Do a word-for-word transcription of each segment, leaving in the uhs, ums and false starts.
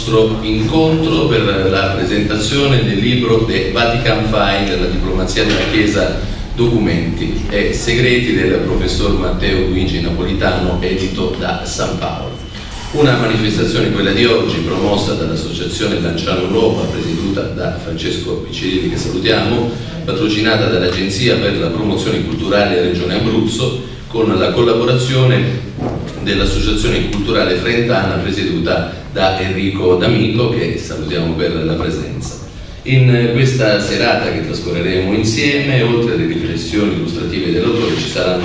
nostro incontro per la presentazione del libro The Vatican File, la diplomazia della Chiesa, documenti e segreti, del professor Matteo Luigi Napolitano, edito da San Paolo. Una manifestazione, quella di oggi, promossa dall'Associazione Lanciano Europa, presieduta da Francesco Piccirilli, che salutiamo, patrocinata dall'Agenzia per la Promozione Culturale Regione Abruzzo, con la collaborazione dell'Associazione Culturale Frentana, presieduta da Enrico D'Amico, che salutiamo per la presenza. In questa serata che trascorreremo insieme, oltre alle riflessioni illustrative dell'autore, ci saranno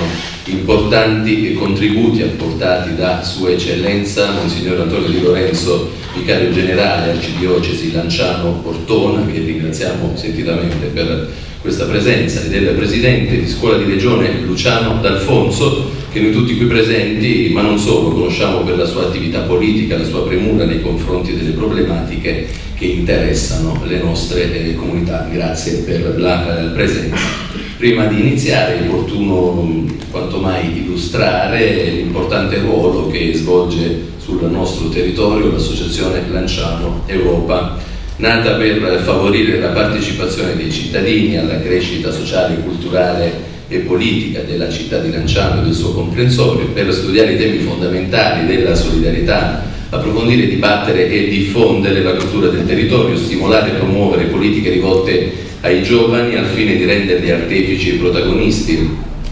importanti contributi apportati da Sua Eccellenza Monsignor Antonio Di Lorenzo, Vicario Generale Arcidiocesi Lanciano-Ortona, che ringraziamo sentitamente per questa presenza, e del Presidente di Scuola di Regione Luciano D'Alfonso, che noi tutti qui presenti, ma non solo, conosciamo per la sua attività politica, la sua premura nei confronti delle problematiche che interessano le nostre eh, comunità. Grazie per la eh, presenza. Prima di iniziare è opportuno quanto mai illustrare l'importante ruolo che svolge sul nostro territorio l'Associazione Lanciano Europa, nata per favorire la partecipazione dei cittadini alla crescita sociale, culturale e politica della città di Lanciano e del suo comprensorio, per studiare i temi fondamentali della solidarietà, approfondire, dibattere e diffondere la cultura del territorio, stimolare e promuovere politiche rivolte ai giovani al fine di renderli artefici e protagonisti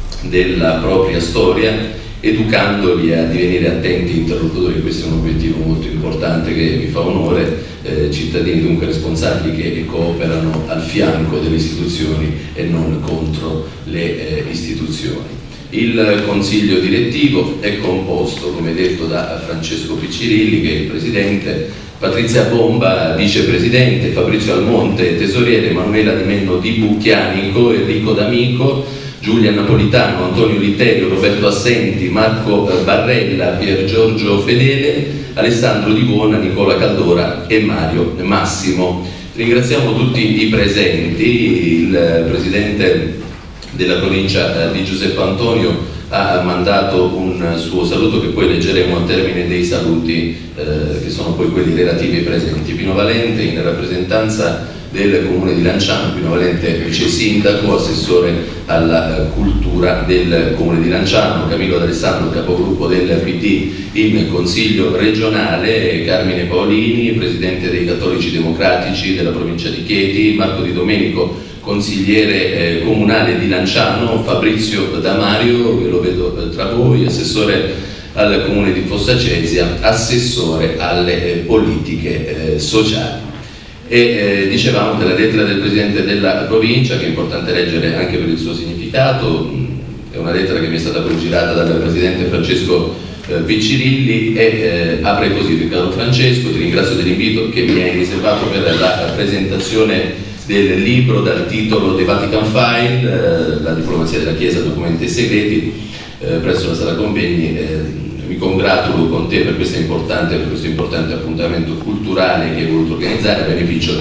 della propria storia, educandoli a divenire attenti interlocutori. Questo è un obiettivo molto importante che mi fa onore, eh, cittadini dunque responsabili che cooperano al fianco delle istituzioni e non contro le eh, istituzioni. Il consiglio direttivo è composto, come detto, da Francesco Piccirilli, che è il presidente, Patrizia Bomba, vicepresidente, Fabrizio Almonte, tesoriere, Emanuela Di Menno Di Bucchianico, Enrico D'Amico, Giulia Napolitano, Antonio Litterio, Roberto Assenti, Marco Barrella, Pier Giorgio Fedele, Alessandro Di Buona, Nicola Caldora e Mario Massimo. Ringraziamo tutti i presenti. Il presidente della provincia di Giuseppe Antonio ha mandato un suo saluto che poi leggeremo al termine dei saluti eh, che sono poi quelli relativi ai presenti. Pino Valente, in rappresentanza del Comune di Lanciano, Pino Valente vice sindaco, assessore alla cultura del Comune di Lanciano, Camillo D'Alessandro, capogruppo del P D in Consiglio regionale, Carmine Paolini, presidente dei Cattolici Democratici della provincia di Chieti, Marco Di Domenico, consigliere eh, comunale di Lanciano, Fabrizio Damario, ve lo vedo eh, tra voi, assessore al Comune di Fossa Cesia, assessore alle eh, politiche eh, sociali. E eh, dicevamo della lettera del Presidente della provincia, che è importante leggere anche per il suo significato. È una lettera che mi è stata poi girata dal Presidente Francesco eh, Piccirilli e eh, apre così: caro Francesco, ti ringrazio dell'invito che mi hai riservato per la presentazione del libro dal titolo The Vatican File, eh, la diplomazia della Chiesa, documenti e segreti, eh, presso la sala convegni. Eh, mi congratulo con te per questo importante, per questo importante appuntamento culturale che hai voluto organizzare a beneficio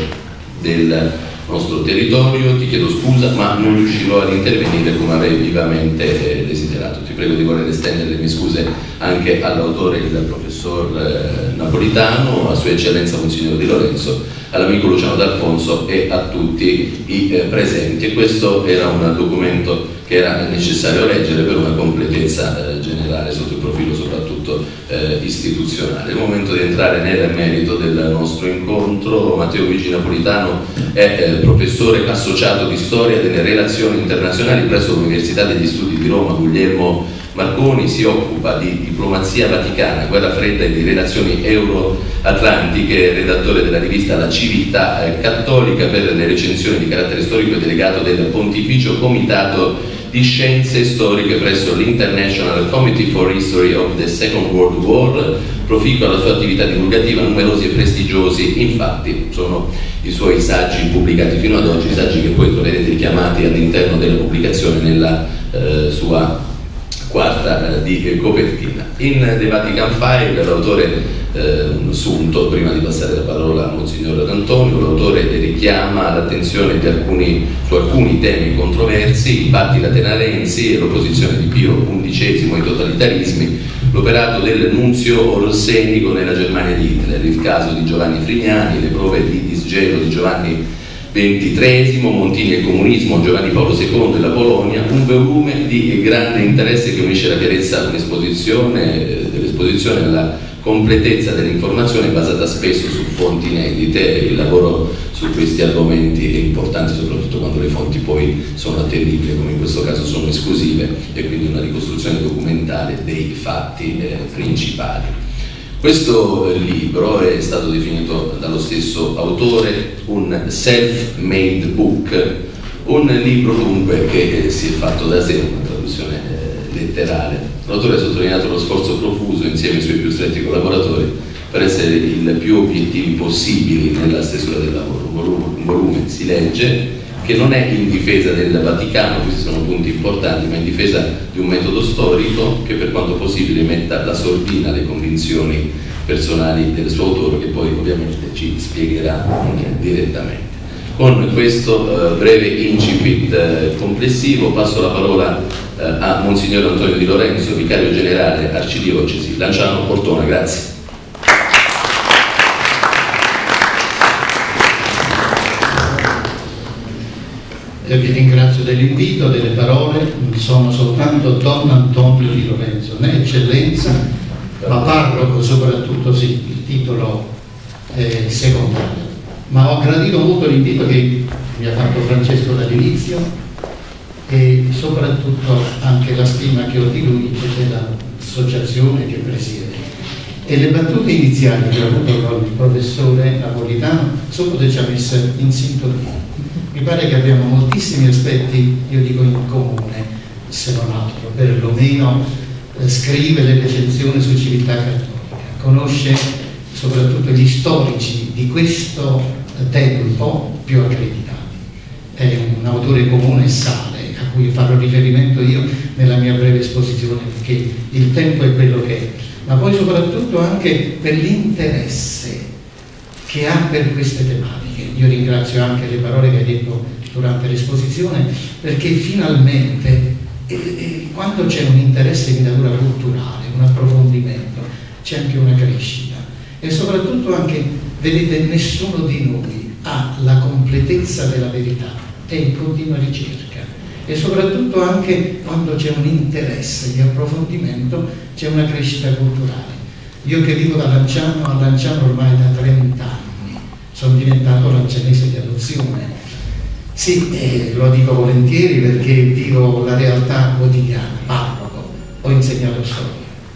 del nostro territorio. Ti chiedo scusa, ma non riuscirò ad intervenire come avrei vivamente eh, desiderato. Ti prego di voler estendere le mie scuse anche all'autore, il professor eh, Napolitano, a Sua Eccellenza Monsignor Di Lorenzo, all'amico Luciano D'Alfonso e a tutti i eh, presenti. E questo era un documento che era necessario leggere per una completezza eh, generale sotto il profilo soprattutto eh, istituzionale. È il momento di entrare nel merito del nostro incontro. Matteo Luigi Napolitano è eh, professore associato di storia delle relazioni internazionali presso l'Università degli Studi di Roma Guglielmo Marconi, si occupa di diplomazia vaticana, guerra fredda e di relazioni euroatlantiche, redattore della rivista La Civiltà eh, Cattolica. Per le recensioni di carattere storico è delegato del Pontificio Comitato di Scienze Storiche presso l'International Committee for History of the Second World War. Proficua la sua attività divulgativa, numerosi e prestigiosi infatti sono i suoi saggi pubblicati fino ad oggi, saggi che poi troverete richiamati all'interno della pubblicazione nella eh, sua quarta eh, di copertina. In The Vatican File l'autore, eh, un sunto prima di passare la parola a Monsignor Antonio, l'autore richiama l'attenzione di alcuni, su alcuni temi controversi: i patti lateranensi e l'opposizione di Pio undicesimo ai totalitarismi, l'operato del nunzio Orsenico nella Germania di Hitler, il caso di Giovanni Frignani, le prove di disgelo di Giovanni ventitreesimo, Montini e il comunismo, Giovanni Paolo secondo e la Polonia, un volume di grande interesse che unisce la chiarezza dell'esposizione dell'esposizione alla completezza dell'informazione basata spesso su fonti inedite. Il lavoro su questi argomenti è importante soprattutto quando le fonti poi sono attendibili, come in questo caso sono esclusive, e quindi una ricostruzione documentale dei fatti eh, principali. Questo libro è stato definito dallo stesso autore un self-made book, un libro dunque che si è fatto da sé, una traduzione eh, letterale. L'autore ha sottolineato lo sforzo profuso insieme ai suoi più stretti collaboratori per essere il più obiettivi possibili nella stesura del lavoro. Un volume, un volume si legge, che non è in difesa del Vaticano, questi sono punti importanti, ma in difesa di un metodo storico che per quanto possibile metta la sordina alle convinzioni personali del suo autore, che poi ovviamente ci spiegherà anche direttamente. Con questo eh, breve incipit eh, complessivo passo la parola eh, a Monsignor Antonio Di Lorenzo, vicario generale arcidiocesi Lanciano Ortona. Grazie. Io vi ringrazio dell'invito, delle parole. Sono soltanto Don Antonio Di Lorenzo, né eccellenza, ma parroco soprattutto, sì, il titolo eh, secondario. Ma ho gradito molto l'invito che mi ha fatto Francesco dall'inizio e soprattutto anche la stima che ho di lui e dell'associazione che presiede. E le battute iniziali che ho avuto con il professore Napolitano sono tutte già messe in sintonia. Mi pare che abbiamo moltissimi aspetti, io dico in comune, se non altro, perlomeno eh, scrive le recensioni su civiltà cattolica, conosce soprattutto gli storici di questo tempo più accreditati. È un autore comune e sale a cui farò riferimento io nella mia breve esposizione, perché il tempo è quello che è, ma poi soprattutto anche per l'interesse che ha per queste tematiche. Io ringrazio anche le parole che hai detto durante l'esposizione, perché finalmente eh, eh, quando c'è un interesse di natura culturale, un approfondimento, c'è anche una crescita e soprattutto anche, vedete, nessuno di noi ha la completezza della verità, è in continua ricerca, e soprattutto anche quando c'è un interesse di approfondimento c'è una crescita culturale. Io che vivo da Lanciano a Lanciano ormai da trenta anni, sono diventato lancianese di adozione. Sì, eh, lo dico volentieri perché vivo la realtà quotidiana, parroco, ho insegnato storia,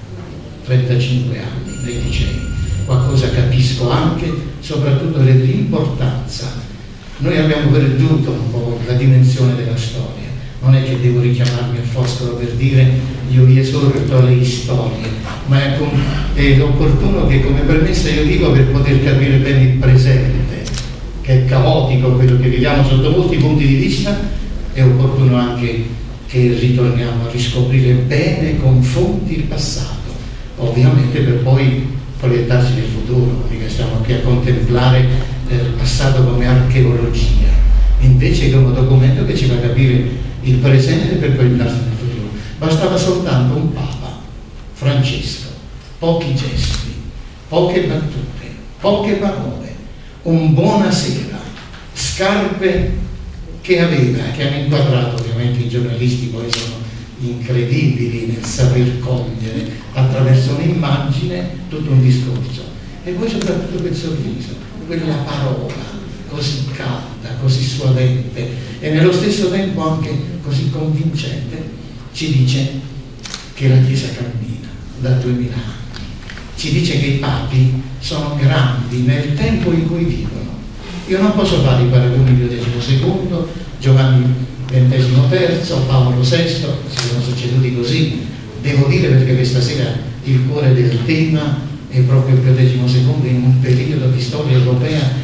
trentacinque anni nei licei, qualcosa capisco anche, soprattutto dell'importanza. Noi abbiamo perduto un po' la dimensione della storia, non è che devo richiamarmi a Foscolo per dire io vi esorto alle storie, ma è, è opportuno che come premessa io dico, per poter capire bene il presente, che è caotico quello che viviamo sotto molti punti di vista, è opportuno anche che ritorniamo a riscoprire bene con fonti il passato, ovviamente per poi proiettarsi nel futuro, mica stiamo qui a contemplare eh, il passato come archeologia, invece che uno documento che ci fa capire il presente per proiettarsi nel futuro. Bastava soltanto un Papa, Francesco, pochi gesti, poche battute, poche parole, un buonasera, scarpe che aveva, che hanno inquadrato, ovviamente i giornalisti poi sono incredibili nel saper cogliere attraverso un'immagine tutto un discorso, e poi soprattutto quel sorriso, quella parola così calda, così suadente e nello stesso tempo anche così convincente, ci dice che la Chiesa cammina da duemila anni, ci dice che i papi sono grandi nel tempo in cui vivono. Io non posso fare i paragoni Pio secondo, Giovanni ventitreesimo, Paolo sesto, si sono succeduti così, devo dire, perché questa sera il cuore del tema è proprio Pio secondo in un periodo di storia europea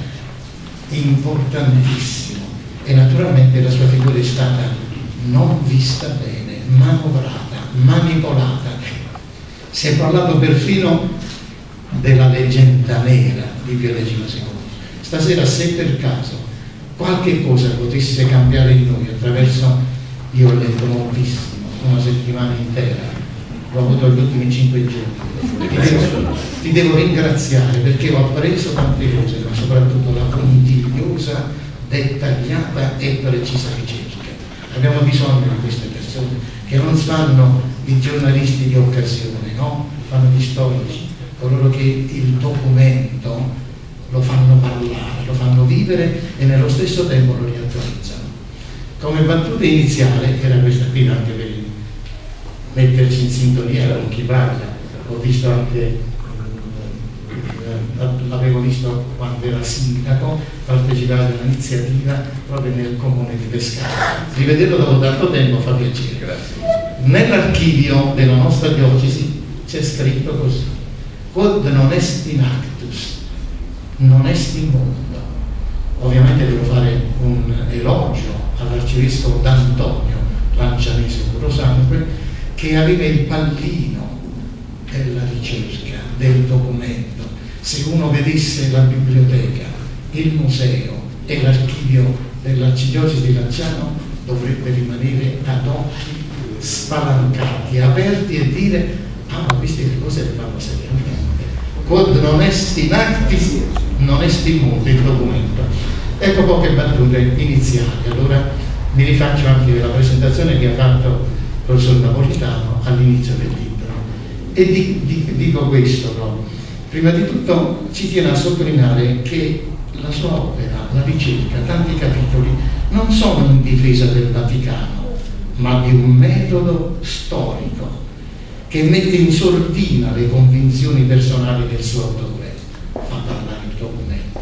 importantissimo, e naturalmente la sua figura è stata non vista bene, manovrata, manipolata. Si è parlato perfino della leggenda nera di Pio secondo. Stasera, se per caso qualche cosa potesse cambiare in noi attraverso, io ho letto moltissimo, una settimana intera, l'ho avuto negli ultimi cinque giorni. Ti devo, ti devo ringraziare perché ho appreso tante cose, ma soprattutto la puntigliosa, dettagliata e precisa ricerca. Abbiamo bisogno di queste persone che non fanno i giornalisti di occasione, no? Fanno gli storici, coloro che il documento lo fanno parlare, lo fanno vivere e nello stesso tempo lo riattualizzano. Come battuta iniziale era questa qui, anche per metterci in sintonia con chi parla. Ho visto anche, l'avevo visto quando era sindaco, partecipare all'iniziativa proprio nel comune di Pescara. Rivederlo dopo tanto tempo fa piacere. Grazie. Nell'archivio della nostra diocesi c'è scritto così: quod non est in actus, non est in mondo. Ovviamente devo fare un elogio all'arcivescovo D'Antonio Lancianese Purosangue, che aveva il pallino della ricerca, del documento. Se uno vedesse la biblioteca, il museo e l'archivio dell'arcidiocesi di Lanciano, dovrebbe rimanere ad occhi spalancati, aperti e dire: ah, ma queste cose le fanno seriamente. Quod non est in actis, non est in mondo, il documento. Ecco poche battute iniziali. Allora mi rifaccio anche della presentazione che ha fatto il professor Napolitano all'inizio del libro. E di, di, dico questo, no? Prima di tutto ci tiene a sottolineare che la sua opera, la ricerca, tanti capitoli, non sono in difesa del Vaticano, ma di un metodo storico che mette in sordina le convinzioni personali del suo autore. Fa parlare il documento,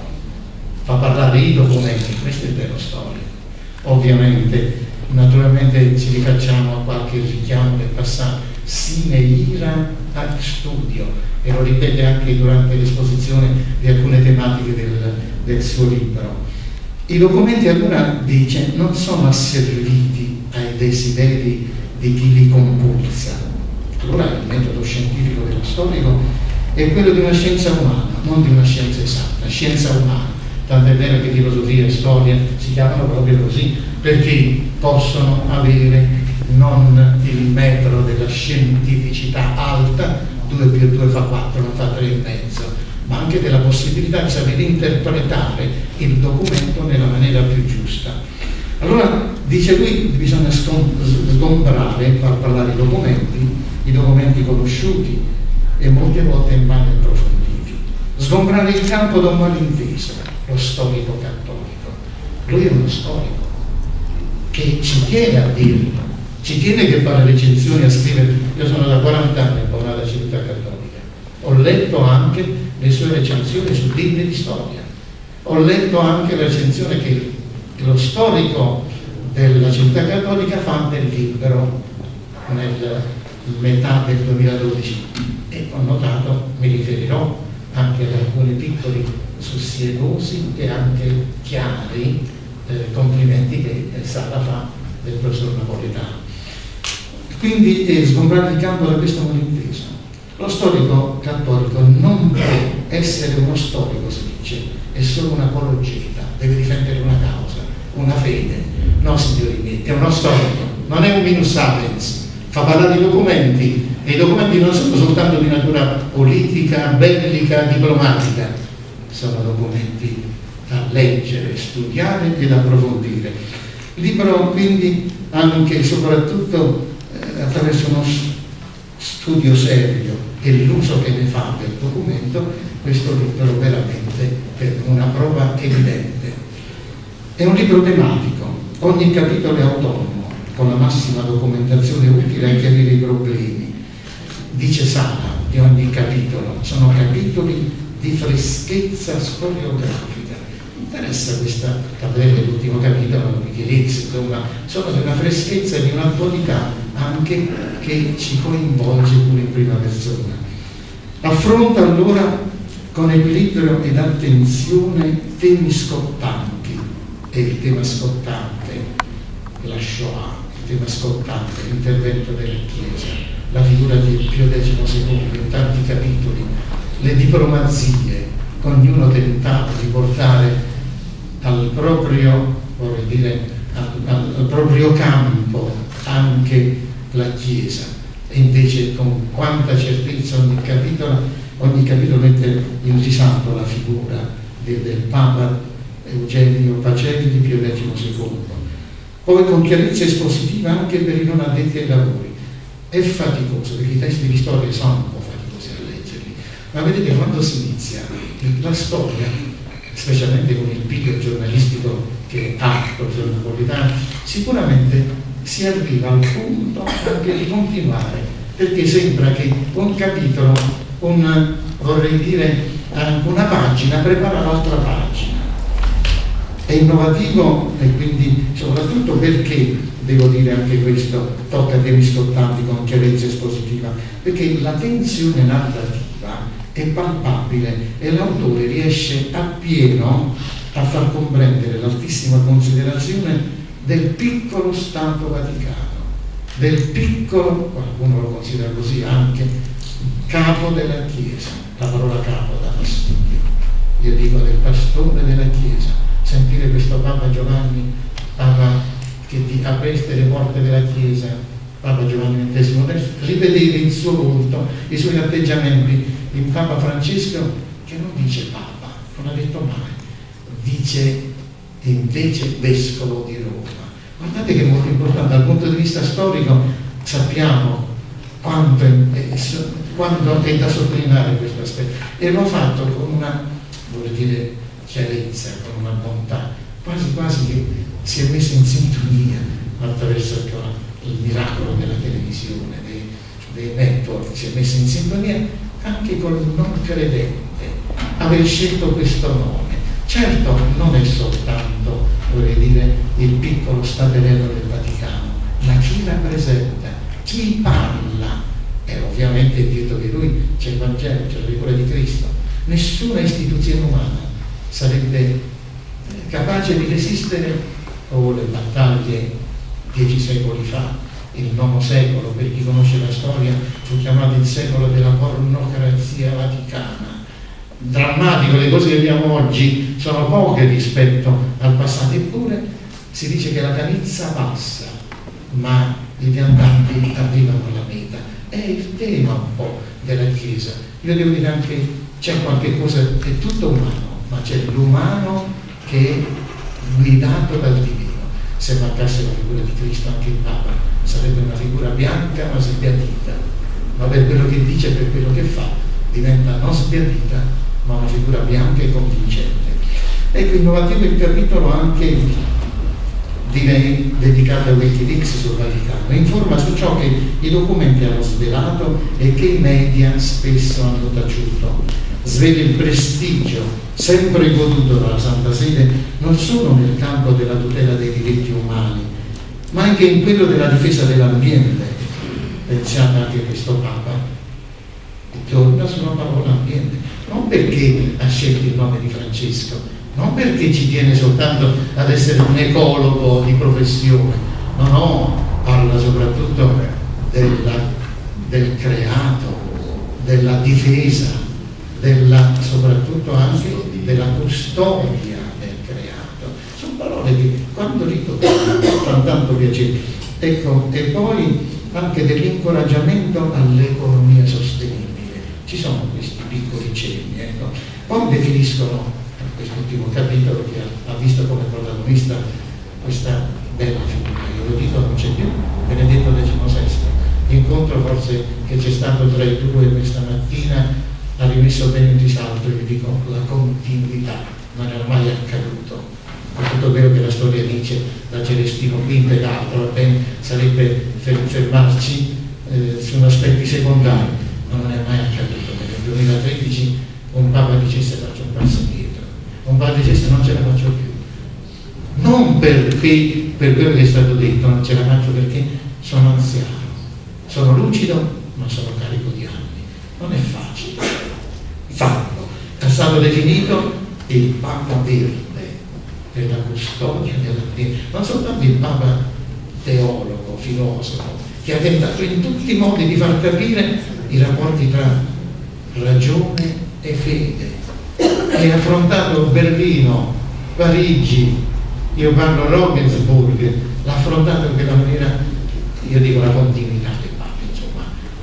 fa parlare i documenti, questo è il vero storico. Ovviamente, naturalmente ci rifacciamo a qualche richiamo del passato, sine ira ac studio, e lo ripete anche durante l'esposizione di alcune tematiche del, del suo libro. I documenti, allora dice, non sono asserviti ai desideri di chi li compulsa. Allora il metodo scientifico dello storico è quello di una scienza umana, non di una scienza esatta, scienza umana. Tant'è vero che filosofia e storia si chiamano proprio così, perché possono avere non il metro della scientificità alta, due più due fa quattro, non fa tre e mezzo, ma anche della possibilità di sapere interpretare il documento nella maniera più giusta. Allora, dice lui, bisogna sgombrare, far parlare i documenti, i documenti conosciuti e molte volte mai approfonditi. Sgombrare il campo da un malinteso, lo storico cattolico. Lui è uno storico che ci tiene a dirlo, ci tiene che fa le recensioni, a scrivere. Io sono da quaranta anni in Paola Civiltà Cattolica, ho letto anche le sue recensioni su libri di storia, ho letto anche la recensione che lo storico della Civiltà Cattolica fa del libro nel metà del duemiladodici, e ho notato, mi riferirò anche ad alcuni piccoli sussiedosi e anche chiari eh, complimenti che Sara fa del professor Napolitano. Quindi eh, sgombrare il campo da questo malinteso. Lo storico cattolico non può essere uno storico, si dice, è solo un apologeta, deve difendere una causa, una fede. No, signori miei, è uno storico, non è un minus sapiens, fa parlare i documenti, e i documenti non sono soltanto di natura politica, bellica, diplomatica, sono documenti da leggere, studiare ed approfondire. Il libro quindi anche e soprattutto eh, attraverso uno studio serio e l'uso che ne fa del documento, questo libro veramente è una prova evidente. È un libro tematico, ogni capitolo è autonomo, con la massima documentazione utile a chiarire i problemi. Dice Sara di ogni capitolo, sono capitoli di freschezza storiografica. Interessa questa tabella dell'ultimo capitolo di Chiarezza, insomma, sono di una freschezza e di un'attualità anche che ci coinvolge pure in prima persona. Affronta allora con equilibrio ed attenzione temi scottanti, e il tema scottante, la Shoah, il tema scottante, l'intervento della Chiesa, la figura di Pio secondo in tanti capitoli, le diplomazie, ognuno tentato di portare al proprio, vorrei dire, al, al, al proprio campo anche la Chiesa. e invece con quanta certezza ogni capitolo, ogni capitolo mette in risalto la figura del, del Papa Eugenio Pacelli, Pio secondo. Poi con chiarezza espositiva anche per i non addetti ai lavori. È faticoso, perché i testi di storia sono un po' faticosi a leggerli, ma vedete, quando si inizia la storia, specialmente con il piglio giornalistico che ha il professor Napolitano, sicuramente si arriva al punto anche di continuare, perché sembra che un capitolo, un, vorrei dire, una pagina prepara l'altra pagina. È innovativo e quindi soprattutto perché, devo dire anche questo, tocca temi scottanti con chiarezza espositiva, perché la tensione narrativa è palpabile e l'autore riesce appieno a far comprendere l'altissima considerazione del piccolo Stato Vaticano, del piccolo, qualcuno lo considera così anche, capo della Chiesa. La parola capo dà fastidio, io dico del pastore della Chiesa. Sentire questo Papa Giovanni, Papa che ti apreste le porte della Chiesa, Papa Giovanni ventesimo, rivedere il suo volto, i suoi atteggiamenti, il Papa Francesco che non dice Papa, non ha detto mai, dice invece Vescovo di Roma. Guardate che è molto importante, dal punto di vista storico sappiamo quanto è, quanto è da sottolineare questo aspetto, e l'ho fatto con una, vorrei dire, chiarezza, con una bontà, quasi quasi che si è messa in sintonia attraverso il miracolo della televisione, dei, dei network, si è messa in sintonia anche con il non credente, aver scelto questo nome. Certo non è soltanto, vorrei dire, il piccolo staterello del Vaticano, ma chi rappresenta, chi parla, e ovviamente dietro di lui c'è il Vangelo, c'è la figura di Cristo. Nessuna istituzione umana sarebbe capace di resistere o le battaglie dieci secoli fa, il nono secolo, per chi conosce la storia, fu chiamato il secolo della pornocrazia vaticana. Drammatico, le cose che abbiamo oggi sono poche rispetto al passato, eppure si dice che la carizza passa, ma i viandanti arrivano alla meta. È il tema un po' della Chiesa. Io devo dire anche, c'è qualche cosa, è tutto umano, ma c'è l'umano che è guidato dal divino. Se mancasse la figura di Cristo, anche il Papa sarebbe una figura bianca ma sbiadita, ma per quello che dice e per quello che fa diventa non sbiadita ma una figura bianca e convincente. Ecco, innovativo il capitolo anche, direi, dedicato a Wikileaks sul Vaticano, informa su ciò che i documenti hanno svelato e che i media spesso hanno taciuto. Svela il prestigio sempre goduto dalla Santa Sede non solo nel campo della tutela dei diritti umani, ma anche in quello della difesa dell'ambiente. Pensiate anche a questo Papa, torna sulla parola ambiente, non perché ha scelto il nome di Francesco, non perché ci tiene soltanto ad essere un ecologo di professione, no, no, parla soprattutto della, del creato, della difesa, della, soprattutto anche della custodia del creato. Sono parole che quando ritornano fanno tanto piacere. Ecco, e poi anche dell'incoraggiamento all'economia sostenibile. Ci sono questi piccoli cenni, ecco. Poi definiscono quest'ultimo capitolo che ha, ha visto come protagonista questa bella figura, io lo dico, non c'è più, Benedetto diciannovesimo. L'incontro forse che c'è stato tra i due questa mattina ha rimesso bene in risalto, io dico, la continuità, non era mai accaduto. È tutto vero che la storia dice da Celestino quinto ed altro, va bene, sarebbe fermarci eh, su aspetti secondari, ma non è mai accaduto. Nel duemilatredici un Papa dicesse faccio un passo indietro, un Papa dicesse non ce la faccio più. Non perché, per quello che è stato detto, non ce la faccio perché sono anziano, sono lucido, ma sono carico di anni. Non è facile farlo. È stato definito il Papa Verde per la custodia dell'ambiente, non soltanto il Papa teologo, filosofo, che ha tentato in tutti i modi di far capire i rapporti tra ragione e fede, e ha affrontato Berlino, Parigi, io parlo Regensburg, l'ha affrontato in quella maniera, io dico la continuità del Papa, insomma,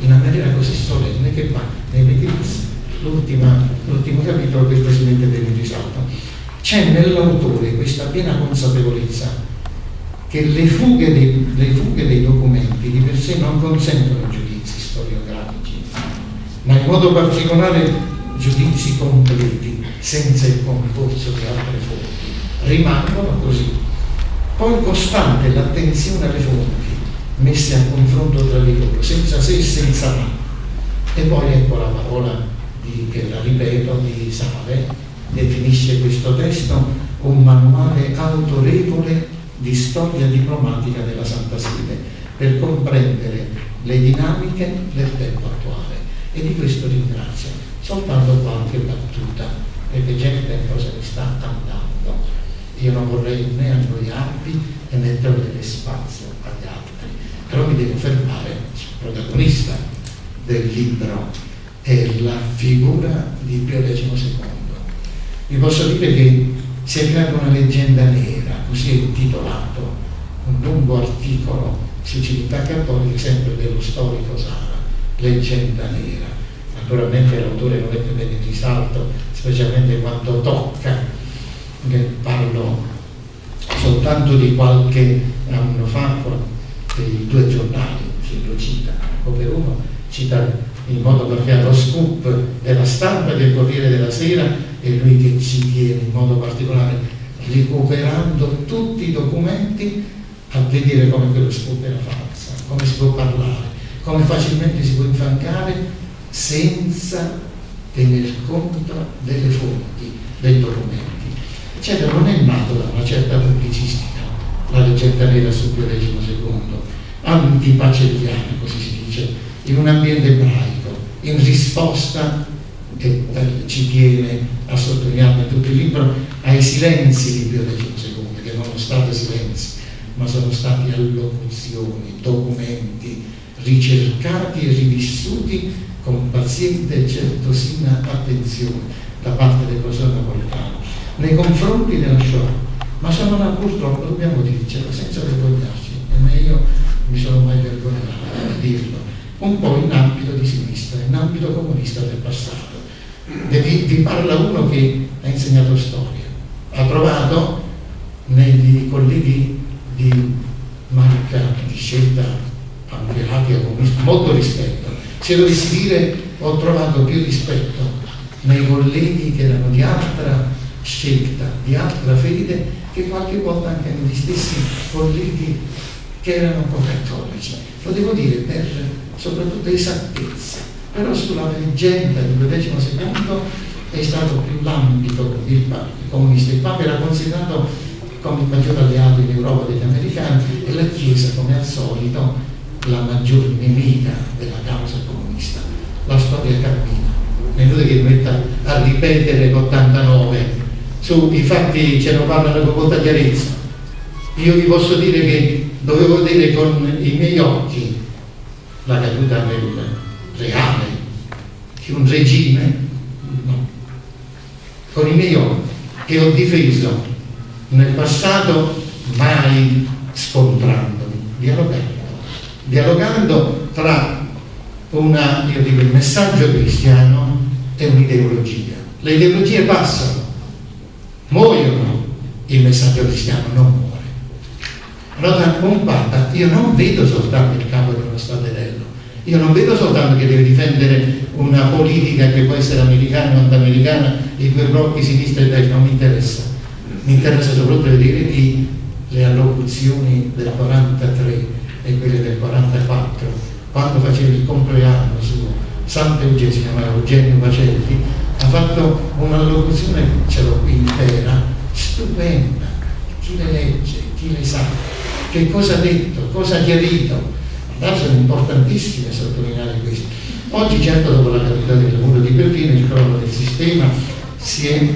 in una maniera così solenne che va nei Metis, l'ultimo capitolo, questo si mette bene in risalto. C'è nell'autore questa piena consapevolezza che le fughe, dei, le fughe dei documenti di per sé non consentono giudizi storiografici, ma in modo particolare giudizi completi, senza il concorso di altre fonti. Rimangono così. Poi costante l'attenzione alle fonti, messe a confronto tra di loro, senza se e senza ma. E poi ecco la parola di, che la ripeto, di Sale, definisce questo testo un manuale autorevole di storia diplomatica della Santa Sede per comprendere le dinamiche del tempo attuale. E di questo ringrazio. Soltanto qualche battuta, perché già il tempo se ne sta andando. Io non vorrei né annoiarvi e né togliere spazio agli altri, però mi devo fermare sul protagonista del libro, è la figura di Pio decimosecondo. Vi posso dire che si è creata una leggenda nera, così è intitolato un lungo articolo su Civiltà Cattolica, sempre dello storico Sala, leggenda nera. Naturalmente l'autore lo mette bene in risalto, specialmente quando tocca. Parlo soltanto di qualche anno fa, i due giornali si lo cita, o per uno cita in modo particolare lo scoop della Stampa del Corriere della Sera, e lui che ci tiene in modo particolare, recuperando tutti i documenti, a vedere come quello scoop era falsa, come si può parlare, come facilmente si può infangare senza tener conto delle fonti dei documenti. Certo, non è nato da una certa pubblicistica la leggenda nera su Pio decimosecondo, antipacelliana, così si dice, in un ambiente ebraico, in risposta, e ci tiene a sottolinearlo in tutto il libro, ai silenzi di Pio decimosecondo, che non sono stati silenzi, ma sono stati allocuzioni, documenti ricercati e rivissuti con paziente e certosina attenzione da parte del professor Napolitano nei confronti della Shoah, ma sono là, purtroppo dobbiamo dircelo senza vergognarci, e né io mi sono mai vergognato di dirlo, un po' in ambito di sinistra, in ambito comunista del passato. Vi, vi parla uno che ha insegnato storia, ha trovato nei colleghi di marca di scelta ammirati a comunista molto rispetto. Se dovessi dire, ho trovato più rispetto nei colleghi che erano di altra scelta, di altra fede, che qualche volta anche negli stessi colleghi che erano un po' cattolici. Lo devo dire per soprattutto esattezza, però sulla leggenda del Pio decimosecondo è stato più l'ambito il comunista. Il Papa era considerato come il maggior alleato in Europa degli americani e la Chiesa, come al solito, la maggior nemica della causa comunista. La storia cammina, è inutile che mi metta a ripetere l'ottantanove, sui fatti ce ne parlano con molta chiarezza. Io vi posso dire che dovevo vedere con i miei occhi la caduta nel reale di un regime, no, con i miei occhi, che ho difeso nel passato, mai scontrandomi, dialogando, dialogando tra una, io dico, il messaggio cristiano e un'ideologia. Le ideologie passano, muoiono, il messaggio cristiano non muore. Allora un Papa, io non vedo soltanto il capo di uno staterello, io non vedo soltanto che deve difendere una politica che può essere americana o anti-americana, i due blocchi sinistra e destra, non mi interessa. Mi interessa soprattutto vedere chi le allocuzioni del quarantatré e quelle del quarantaquattro, quando faceva il compleanno suo, Santa Eugenio, si chiamava Eugenio Pacelli, ha fatto un'allocuzione, ce l'ho qui intera, stupenda. Chi le legge, chi le sa, che cosa ha detto, cosa ha chiarito. Allora sono importantissime sottolineare questo. Oggi, certo, dopo la caduta del muro di Berlino, il crollo del sistema, si è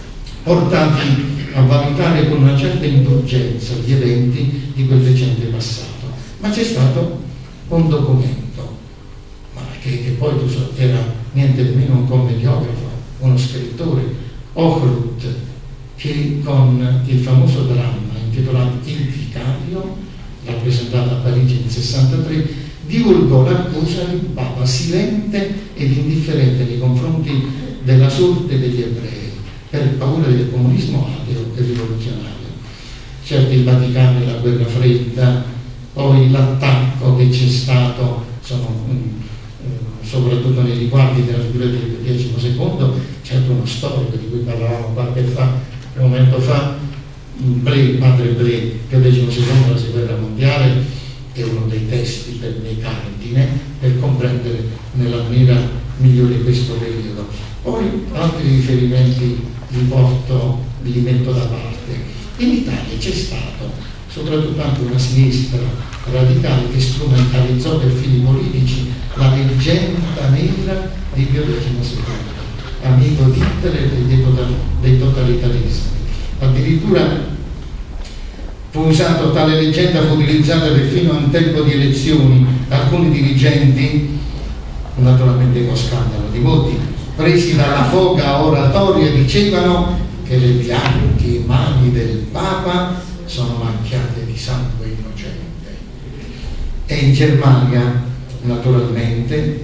portati a valutare con una certa indulgenza gli eventi di quel recente passato. Ma c'è stato un documento, ma che, che poi era niente di meno un commediografo, uno scrittore, Ochlut, che con il famoso dramma intitolato Il Vicario, l'ha presentato a Parigi nel sessantatré, divulgò l'accusa di un Papa silente ed indifferente nei confronti della sorte degli ebrei, per paura del comunismo ateo e rivoluzionario. Certo, il Vaticano e la guerra fredda, poi l'attacco che c'è stato, sono, mh, soprattutto nei riguardi della figura del decimo secondo, certo uno storico di cui parlavamo qualche fa, un momento fa, Blé, padre Blé, Pio decimo secondo, la guerra mondiale, è uno dei testi per me cardine per comprendere nella maniera migliore questo periodo. Poi altri riferimenti li porto, li metto da parte. In Italia c'è stato soprattutto anche una sinistra radicale che strumentalizzò per fini politici la leggenda nera di Pio decimo secondo, amico di Hitler e dei, total, dei totalitarismi. Addirittura fu usato, tale leggenda fu utilizzata perfino in tempo di elezioni. Alcuni dirigenti, naturalmente con scandalo di voti, presi dalla foga oratoria, dicevano che le bianche mani del Papa sono macchiate di sangue innocente. E in Germania, naturalmente,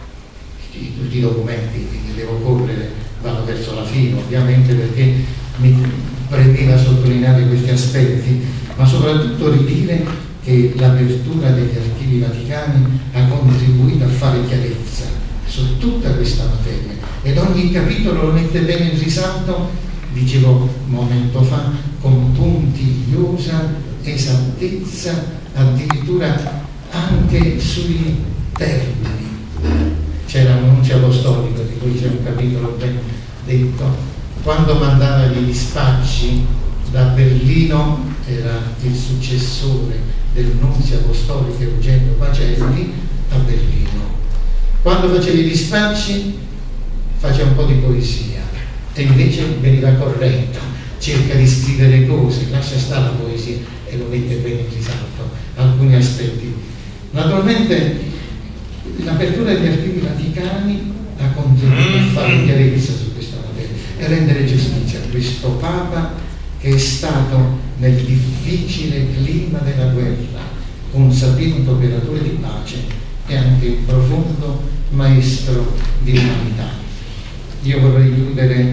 tutti i documenti, quindi devo correre, vanno verso la fine ovviamente, perché mi premeva sottolineare questi aspetti, ma soprattutto ridire che l'apertura degli archivi vaticani ha contribuito a fare chiarezza su tutta questa materia, ed ogni capitolo lo mette bene in risalto, dicevo un momento fa, con puntigliosa esattezza, addirittura anche sui termini. C'era un nunzio apostolico di cui c'è un capitolo ben detto, quando mandava gli dispacci da Berlino, era il successore del nunzio apostolico Eugenio Pacelli a Berlino. Quando faceva i dispacci faceva un po' di poesia e invece veniva corretto, cerca di scrivere cose, lascia stare la poesia e lo mette bene in risalto alcuni aspetti. Naturalmente l'apertura degli archivi vaticani ha contribuito a fare chiarezza su questa materia e rendere giustizia a questo Papa che è stato nel difficile clima della guerra un sapiente operatore di pace e anche un profondo maestro di umanità. Io vorrei chiudere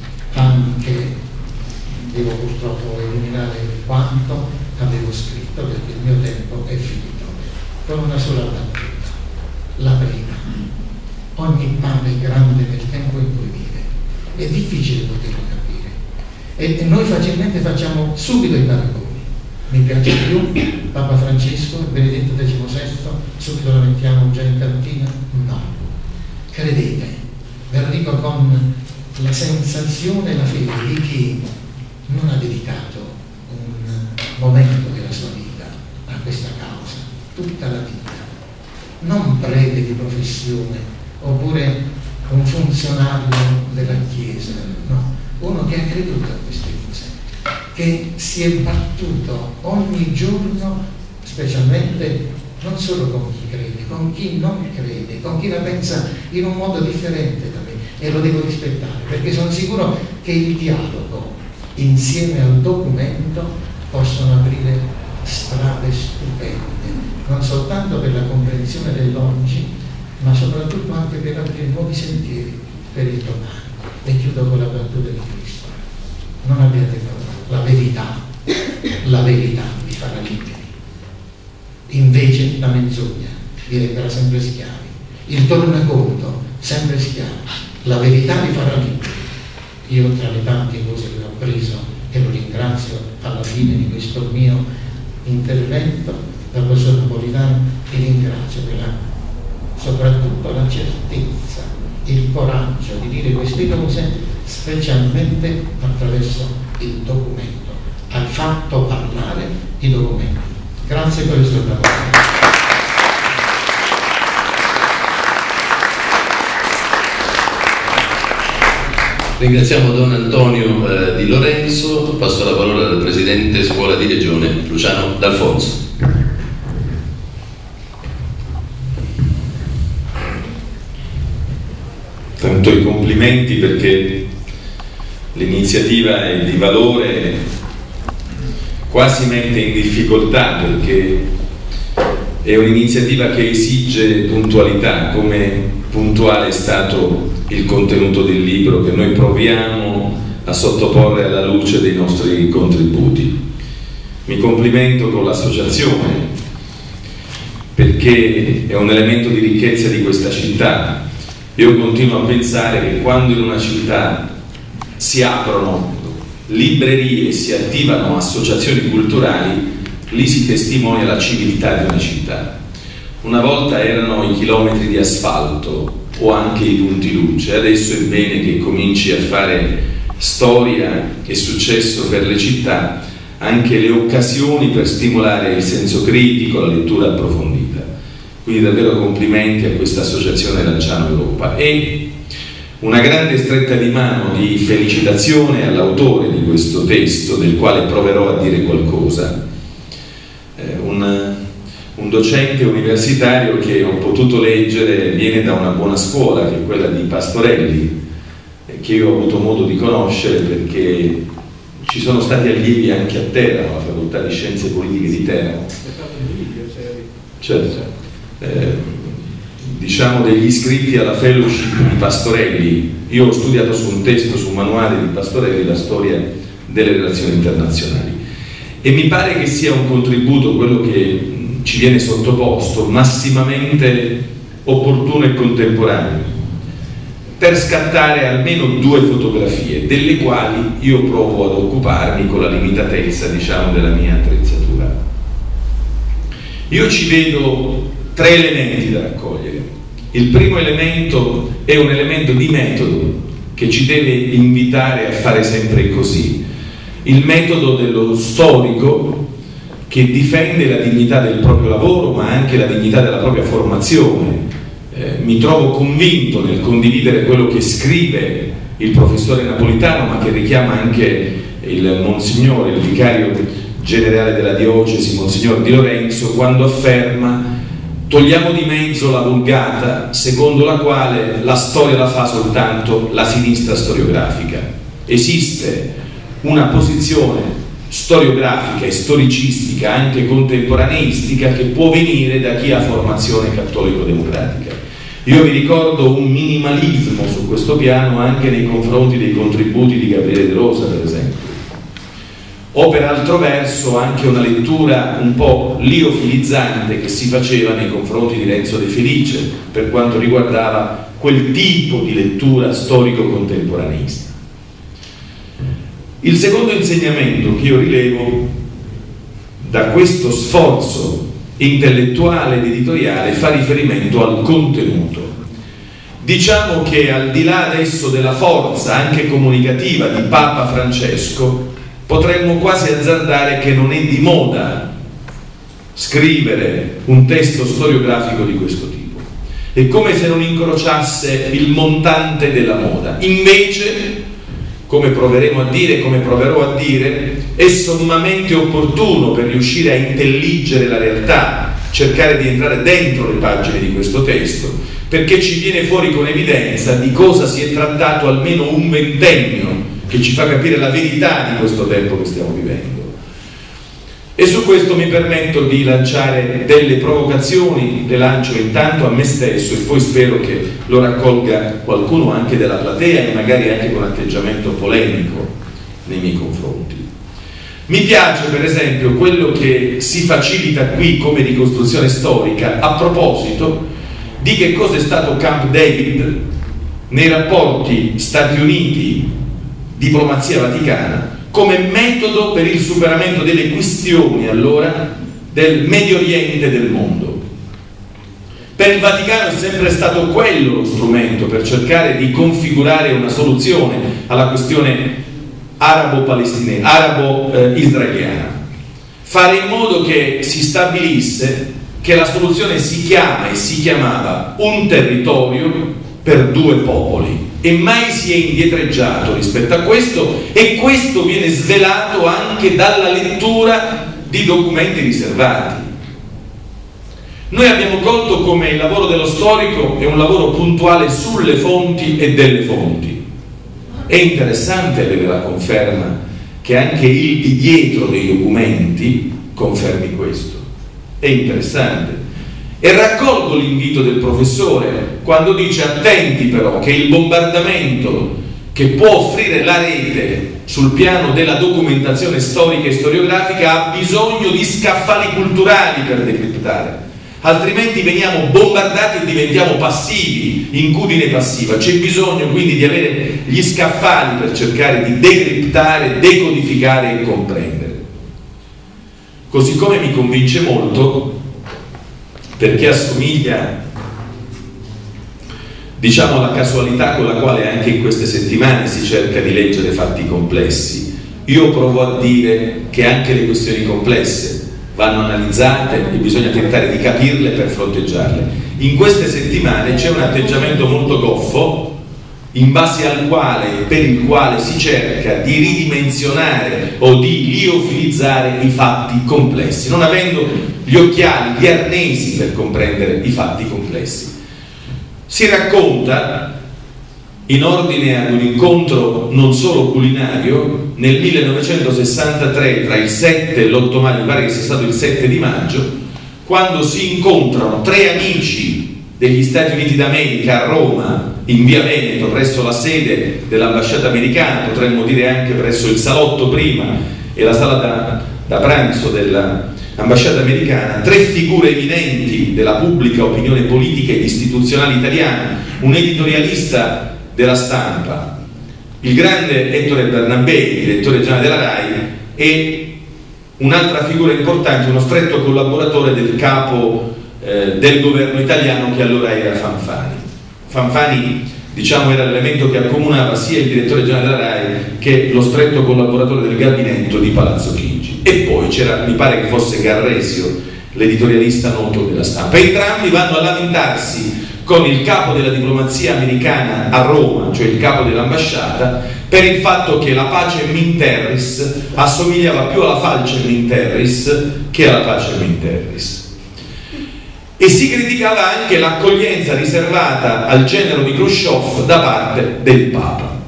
anche, devo purtroppo eliminare quanto avevo scritto perché il mio tempo è finito, con una sola battuta. La prima: ogni Papa è grande nel tempo in cui vive, è difficile poterlo capire e, e noi facilmente facciamo subito i paragoni. Mi piace più Papa Francesco e Benedetto diciannovesimo, subito lo mettiamo già in cantina? No, credete, ve lo dico con la sensazione e la fede di chi non ha dedicato un momento della sua vita a questa causa, tutta la vita, non prete di professione oppure un funzionario della Chiesa, no, uno che ha creduto a queste cose, che si è battuto ogni giorno, specialmente non solo con chi crede, con chi non crede, con chi la pensa in un modo differente da me, e lo devo rispettare, perché sono sicuro che il dialogo insieme al documento possono aprire strade stupende, non soltanto per la comprensione dell'oggi, ma soprattutto anche per aprire nuovi sentieri per il domani. E chiudo con la battuta di Cristo: non abbiate paura, la verità, la verità vi farà liberi. Invece la menzogna vi renderà sempre schiavi, il tornaconto sempre schiavi. La verità vi farà liberi. Io, tra le tante cose che ho preso, e lo ringrazio alla fine di questo mio intervento, dal professor Napolitano, ti ringrazio per la, soprattutto la certezza, il coraggio di dire queste cose, specialmente attraverso il documento. Hai fatto parlare i documenti. Grazie per il suo lavoro. Ringraziamo Don Antonio eh, Di Lorenzo. Passo la parola al Presidente Scuola di Regione, Luciano D'Alfonso. Tanto i complimenti, perché l'iniziativa è di valore, quasi mette in difficoltà, perché è un'iniziativa che esige puntualità, come puntuale è stato il contenuto del libro che noi proviamo a sottoporre alla luce dei nostri contributi. Mi complimento con l'associazione perché è un elemento di ricchezza di questa città. Io continuo a pensare che quando in una città si aprono librerie e si attivano associazioni culturali, lì si testimonia la civiltà di una città. Una volta erano i chilometri di asfalto o anche i punti luce, adesso è bene che cominci a fare storia e successo per le città, anche le occasioni per stimolare il senso critico, la lettura approfondita. Quindi davvero complimenti a questa associazione Lanciano Europa. E una grande stretta di mano di felicitazione all'autore di questo testo, del quale proverò a dire qualcosa. Eh, un, un docente universitario che ho potuto leggere viene da una buona scuola, che è quella di Pastorelli, eh, che io ho avuto modo di conoscere perché ci sono stati allievi anche a Teramo, alla Facoltà di Scienze Politiche di Teramo. Certo. Eh, diciamo degli iscritti alla fellowship di Pastorelli. Io ho studiato su un testo, su un manuale di Pastorelli, la storia delle relazioni internazionali, e mi pare che sia un contributo, quello che ci viene sottoposto, massimamente opportuno e contemporaneo, per scattare almeno due fotografie, delle quali io provo ad occuparmi con la limitatezza, diciamo, della mia attrezzatura. Io ci vedo tre elementi da raccogliere. Il primo elemento è un elemento di metodo che ci deve invitare a fare sempre così. Il metodo dello storico che difende la dignità del proprio lavoro, ma anche la dignità della propria formazione. Eh, mi trovo convinto nel condividere quello che scrive il professore Napolitano, ma che richiama anche il Monsignore, il vicario generale della diocesi, Monsignor Di Lorenzo, quando afferma: togliamo di mezzo la vulgata secondo la quale la storia la fa soltanto la sinistra storiografica. Esiste una posizione storiografica e storicistica, anche contemporaneistica, che può venire da chi ha formazione cattolico-democratica. Io vi ricordo un minimalismo su questo piano anche nei confronti dei contributi di Gabriele De Rosa, per esempio. O per altro verso anche una lettura un po' liofilizzante che si faceva nei confronti di Renzo De Felice per quanto riguardava quel tipo di lettura storico-contemporaneista. Il secondo insegnamento che io rilevo da questo sforzo intellettuale ed editoriale fa riferimento al contenuto. Diciamo che al di là adesso della forza anche comunicativa di Papa Francesco, potremmo quasi azzardare che non è di moda scrivere un testo storiografico di questo tipo. È come se non incrociasse il montante della moda. Invece, come proveremo a dire, come proverò a dire, è sommamente opportuno per riuscire a intelligere la realtà, cercare di entrare dentro le pagine di questo testo, perché ci viene fuori con evidenza di cosa si è trattato almeno un ventennio, che ci fa capire la verità di questo tempo che stiamo vivendo. E su questo mi permetto di lanciare delle provocazioni, le lancio intanto a me stesso e poi spero che lo raccolga qualcuno anche della platea e magari anche con atteggiamento polemico nei miei confronti. Mi piace per esempio quello che si facilita qui come ricostruzione storica a proposito di che cosa è stato Camp David nei rapporti Stati Uniti diplomazia vaticana come metodo per il superamento delle questioni allora del Medio Oriente e del mondo. Per il Vaticano è sempre stato quello lo strumento per cercare di configurare una soluzione alla questione arabo-palestinese, arabo-israeliana, fare in modo che si stabilisse che la soluzione si chiama e si chiamava un territorio per due popoli. E mai si è indietreggiato rispetto a questo, e questo viene svelato anche dalla lettura di documenti riservati. Noi abbiamo colto come il lavoro dello storico è un lavoro puntuale sulle fonti e delle fonti. È interessante avere la conferma che anche il di dietro dei documenti confermi questo. È interessante, E raccolgo l'invito del professore quando dice: attenti però che il bombardamento che può offrire la rete sul piano della documentazione storica e storiografica ha bisogno di scaffali culturali per decriptare, altrimenti veniamo bombardati e diventiamo passivi, incudine passiva. C'è bisogno quindi di avere gli scaffali per cercare di decriptare, decodificare e comprendere. Così come mi convince molto, perché assomiglia, diciamo, alla casualità con la quale anche in queste settimane si cerca di leggere fatti complessi. Io provo a dire che anche le questioni complesse vanno analizzate e bisogna tentare di capirle per fronteggiarle. In queste settimane c'è un atteggiamento molto goffo in base al quale e per il quale si cerca di ridimensionare o di liofilizzare i fatti complessi, non avendo gli occhiali, gli arnesi per comprendere i fatti complessi. Si racconta, in ordine ad un incontro non solo culinario, nel millenovecentosessantatré, tra il sette e l'otto maggio, mi pare che sia stato il sette di maggio, quando si incontrano tre amici degli Stati Uniti d'America a Roma, in via Veneto, presso la sede dell'ambasciata americana, potremmo dire anche presso il salotto prima e la sala da, da pranzo dell'ambasciata americana, tre figure eminenti della pubblica opinione politica ed istituzionale italiana, un editorialista della Stampa, il grande Ettore Bernabé, direttore generale della RAI, e un'altra figura importante, uno stretto collaboratore del capo eh, del governo italiano, che allora era Fanfani. Fanfani, diciamo, era l'elemento che accomunava sia il direttore generale della RAI che lo stretto collaboratore del gabinetto di Palazzo Chigi. E poi c'era, mi pare che fosse Garresio, l'editorialista noto della Stampa. Entrambi vanno a lamentarsi con il capo della diplomazia americana a Roma, cioè il capo dell'ambasciata, per il fatto che la Pacem in Terris assomigliava più alla Falcem in Terris che alla Pacem in Terris. E si criticava anche l'accoglienza riservata al genero di Khrushchev da parte del Papa.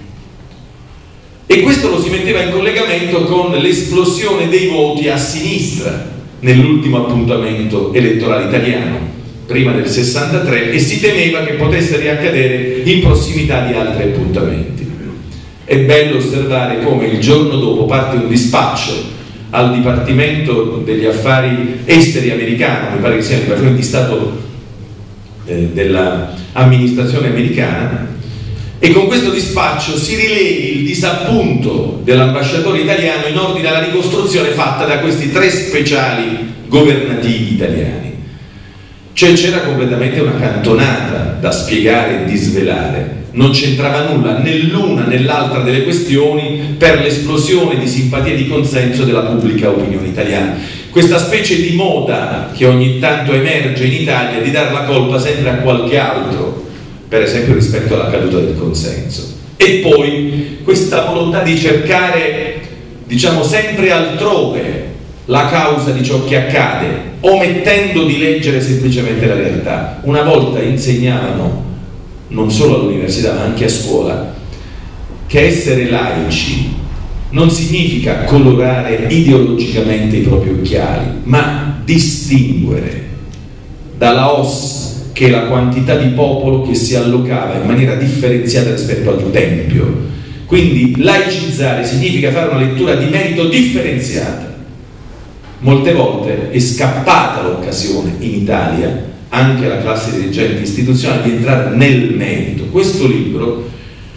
E questo lo si metteva in collegamento con l'esplosione dei voti a sinistra nell'ultimo appuntamento elettorale italiano, prima del sessantatré, e si temeva che potesse riaccadere in prossimità di altri appuntamenti. È bello osservare come il giorno dopo parte un dispaccio al Dipartimento degli Affari Esteri americano, mi pare che sia il Dipartimento di Stato eh, dell'amministrazione americana, e con questo dispaccio si rilevi il disappunto dell'ambasciatore italiano in ordine alla ricostruzione fatta da questi tre speciali governativi italiani. Cioè c'era completamente una cantonata da spiegare e disvelare, non c'entrava nulla né l'una né l'altra delle questioni per l'esplosione di simpatia e di consenso della pubblica opinione italiana. Questa specie di moda che ogni tanto emerge in Italia di dare la colpa sempre a qualche altro, per esempio rispetto alla caduta del consenso. E poi questa volontà di cercare, diciamo, sempre altrove la causa di ciò che accade, omettendo di leggere semplicemente la realtà. Una volta insegnavano, non solo all'università ma anche a scuola, che essere laici non significa colorare ideologicamente i propri occhiali, ma distinguere dalla os, che è la quantità di popolo che si allocava in maniera differenziata rispetto al tempio. Quindi laicizzare significa fare una lettura di merito differenziata. Molte volte è scappata l'occasione in Italia, anche alla classe dirigente istituzionale, di entrare nel merito. Questo libro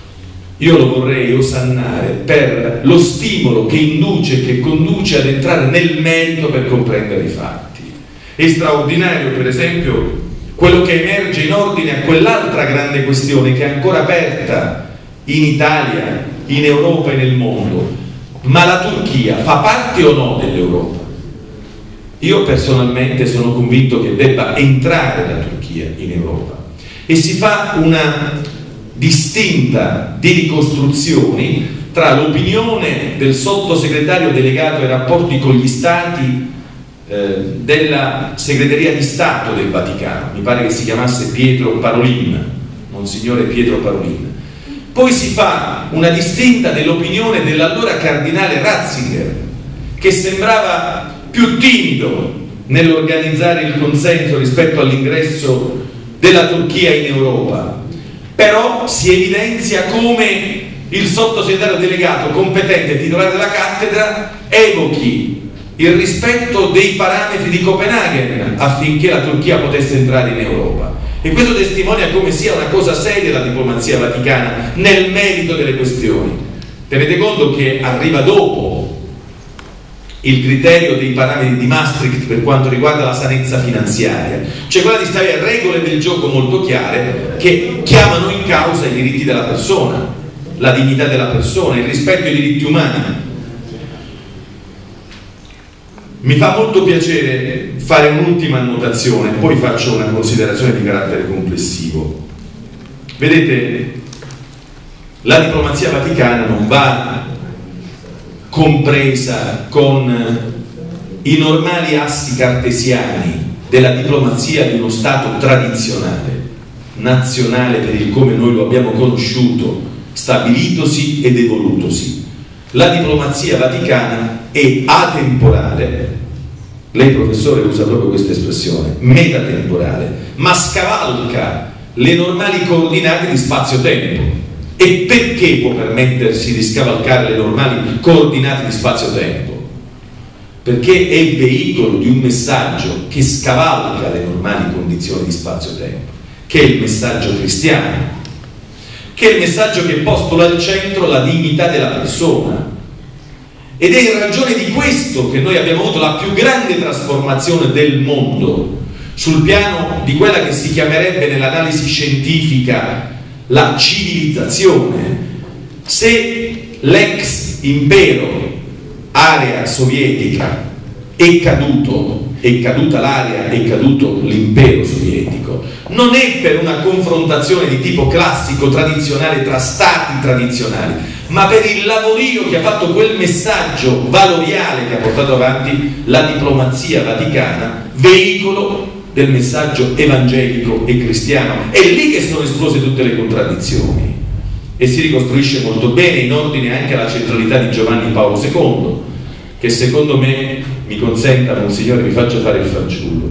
io lo vorrei osannare per lo stimolo che induce, che conduce ad entrare nel merito per comprendere i fatti. È straordinario, per esempio, quello che emerge in ordine a quell'altra grande questione che è ancora aperta in Italia, in Europa e nel mondo. Ma la Turchia fa parte o no dell'Europa? Io personalmente sono convinto che debba entrare la Turchia in Europa, e si fa una distinta di ricostruzioni tra l'opinione del sottosegretario delegato ai rapporti con gli stati eh, della segreteria di Stato del Vaticano, mi pare che si chiamasse Pietro Parolin, Monsignore Pietro Parolin. Poi si fa una distinta dell'opinione dell'allora cardinale Ratzinger, che sembrava più timido nell'organizzare il consenso rispetto all'ingresso della Turchia in Europa, però si evidenzia come il sottosegretario delegato competente titolare della cattedra evochi il rispetto dei parametri di Copenaghen affinché la Turchia potesse entrare in Europa. E questo testimonia come sia una cosa seria la diplomazia vaticana nel merito delle questioni. Tenete conto che arriva dopo il criterio dei parametri di Maastricht per quanto riguarda la sanezza finanziaria, cioè quella di stare a regole del gioco molto chiare che chiamano in causa i diritti della persona, la dignità della persona, il rispetto ai diritti umani. Mi fa molto piacere fare un'ultima annotazione, poi faccio una considerazione di carattere complessivo. Vedete, la diplomazia vaticana non va compresa con i normali assi cartesiani della diplomazia di uno Stato tradizionale, nazionale per il come noi lo abbiamo conosciuto, stabilitosi ed evolutosi. La diplomazia vaticana è atemporale, lei professore usa proprio questa espressione, metatemporale, ma scavalca le normali coordinate di spazio-tempo. E perché può permettersi di scavalcare le normali coordinate di spazio-tempo? Perché è veicolo di un messaggio che scavalca le normali condizioni di spazio-tempo, che è il messaggio cristiano, che è il messaggio che postola al centro la dignità della persona. Ed è in ragione di questo che noi abbiamo avuto la più grande trasformazione del mondo sul piano di quella che si chiamerebbe nell'analisi scientifica la civilizzazione. Se l'ex impero area sovietica è caduto, è caduta l'area, è caduto l'impero sovietico, non è per una confrontazione di tipo classico, tradizionale tra stati tradizionali, ma per il lavorio che ha fatto quel messaggio valoriale che ha portato avanti la diplomazia vaticana, veicolo del messaggio evangelico e cristiano. È lì che sono esplose tutte le contraddizioni e si ricostruisce molto bene in ordine anche alla centralità di Giovanni Paolo secondo, che secondo me, mi consenta Monsignore, mi faccia fare il fanciullo.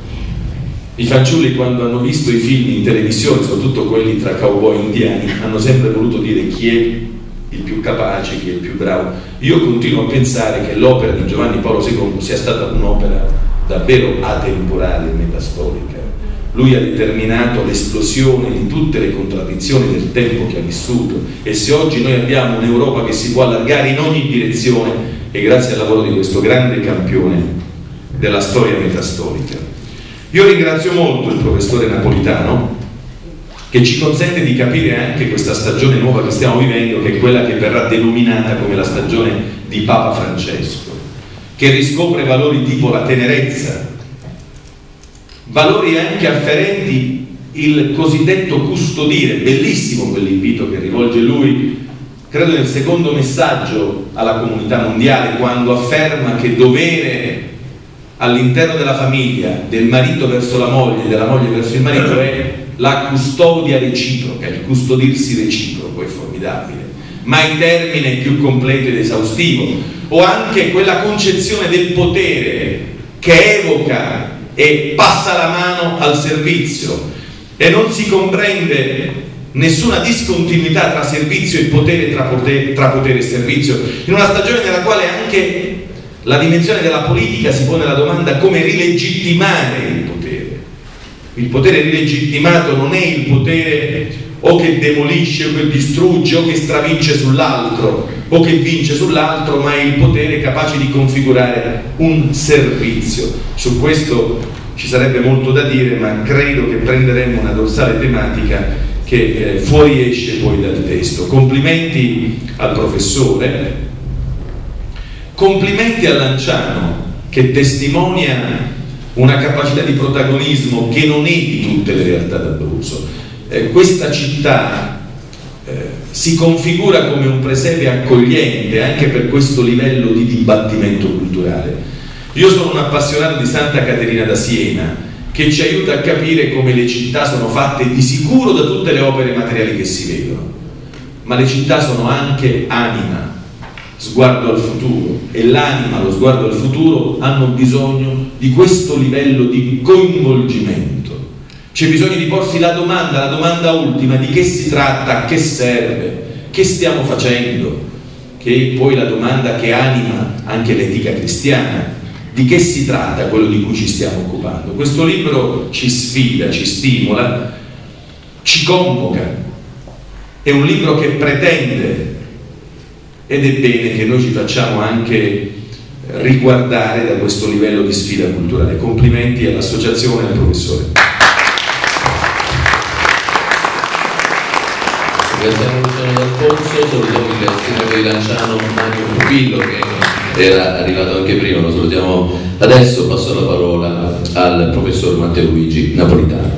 I fanciulli, quando hanno visto i film in televisione, soprattutto quelli tra cowboy indiani, hanno sempre voluto dire chi è il più capace, chi è il più bravo. Io continuo a pensare che l'opera di Giovanni Paolo secondo sia stata un'opera davvero atemporale e metastorica. Lui ha determinato l'esplosione di tutte le contraddizioni del tempo che ha vissuto, e se oggi noi abbiamo un'Europa che si può allargare in ogni direzione è grazie al lavoro di questo grande campione della storia metastorica. Io ringrazio molto il professore Napolitano, che ci consente di capire anche questa stagione nuova che stiamo vivendo, che è quella che verrà denominata come la stagione di Papa Francesco, che riscopre valori tipo la tenerezza, valori anche afferenti il cosiddetto custodire. Bellissimo quell'invito che rivolge lui, credo nel secondo messaggio alla comunità mondiale, quando afferma che dovere all'interno della famiglia, del marito verso la moglie, della moglie verso il marito, è la custodia reciproca, il custodirsi reciproco. È formidabile, ma in termine più completo ed esaustivo. O anche quella concezione del potere che evoca e passa la mano al servizio, e non si comprende nessuna discontinuità tra servizio e potere, tra potere, tra potere e servizio, in una stagione nella quale anche la dimensione della politica si pone la domanda come rilegittimare il potere. Il potere rilegittimato non è il potere o che demolisce o che distrugge o che stravince sull'altro o che vince sull'altro, ma è il potere capace di configurare un servizio. Su questo ci sarebbe molto da dire, ma credo che prenderemo una dorsale tematica che eh, fuoriesce poi dal testo. Complimenti al professore, complimenti a Lanciano, che testimonia una capacità di protagonismo che non è di tutte le realtà d'Abruzzo. Eh, questa città eh, si configura come un presepe accogliente anche per questo livello di dibattimento culturale. Io sono un appassionato di Santa Caterina da Siena, che ci aiuta a capire come le città sono fatte di sicuro da tutte le opere materiali che si vedono, ma le città sono anche anima, sguardo al futuro e l'anima, lo sguardo al futuro hanno bisogno di questo livello di coinvolgimento. C'è bisogno di porsi la domanda, la domanda ultima, di che si tratta, a che serve, che stiamo facendo, che è poi la domanda che anima anche l'etica cristiana. Di che si tratta quello di cui ci stiamo occupando? Questo libro ci sfida, ci stimola, ci convoca. È un libro che pretende, ed è bene che noi ci facciamo anche riguardare da questo livello di sfida culturale. Complimenti all'associazione e al professore. Ringraziamo Luciano D'Alfonso, salutiamo il sindaco di Lanciano Mario Pupillo che era arrivato anche prima, lo salutiamo adesso. Passo la parola al professor Matteo Luigi Napolitano.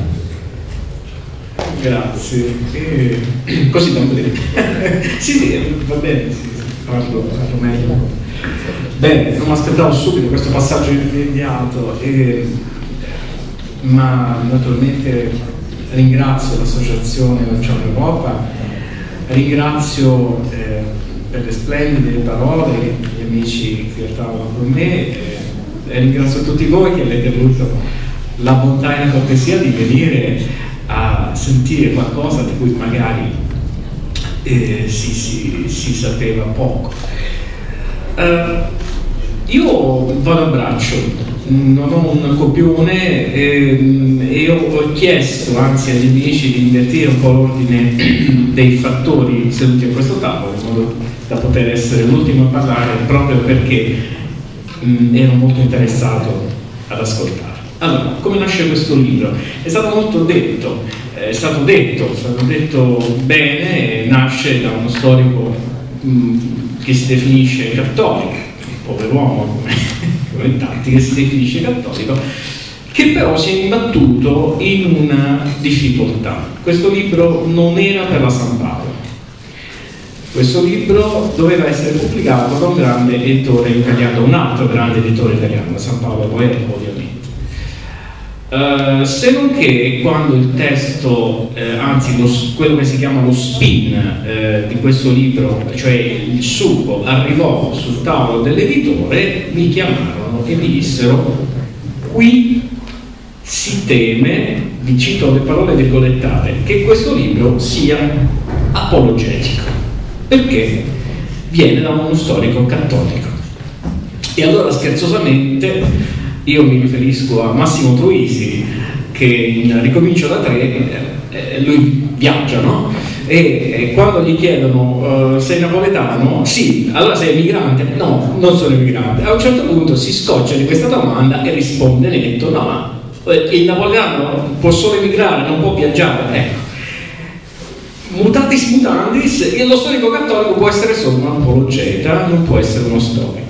Grazie. E... così da vedere. Sì, sì, va bene, sì, parlo, parlo meglio. Bene, non mi aspettavo subito questo passaggio immediato, e... ma naturalmente ringrazio l'associazione Lanciano Europa, ringrazio eh, per le splendide parole gli amici che stavano con me, eh, e ringrazio tutti voi che avete avuto la bontà e la cortesia di venire a sentire qualcosa di cui magari eh, si, si, si sapeva poco. Uh, io vado a braccio, non ho un copione e, e ho chiesto anzi agli amici di invertire un po' l'ordine dei fattori seduti a questo tavolo in modo da poter essere l'ultimo a parlare, proprio perché mh, ero molto interessato ad ascoltare. Allora, come nasce questo libro? È stato molto detto, è stato detto, è stato detto bene, nasce da uno storico mh, che si definisce cattolico, un pover'uomo come, come tanti, che si definisce cattolico, che però si è imbattuto in una difficoltà. Questo libro non era per la San Paolo. Questo libro doveva essere pubblicato da un grande editore italiano, un altro grande editore italiano, la San Paolo Boero, ovviamente. Uh, se non che quando il testo, eh, anzi lo, quello che si chiama lo spin eh, di questo libro, cioè il succo, arrivò sul tavolo dell'editore, mi chiamarono e mi dissero: qui si teme, vi cito le parole virgolettate, che questo libro sia apologetico, perché viene da uno storico cattolico. E allora scherzosamente io mi riferisco a Massimo Troisi, che in Ricomincio da tre, eh, lui viaggia, no? E, e quando gli chiedono uh, sei napoletano? Sì. Allora sei emigrante? No, non sono emigrante. A un certo punto si scoccia di questa domanda e risponde netto: no, ma il napoletano può solo emigrare, non può viaggiare. Ecco, mutatis mutandis, lo storico cattolico può essere solo un apologeta, non può essere uno storico.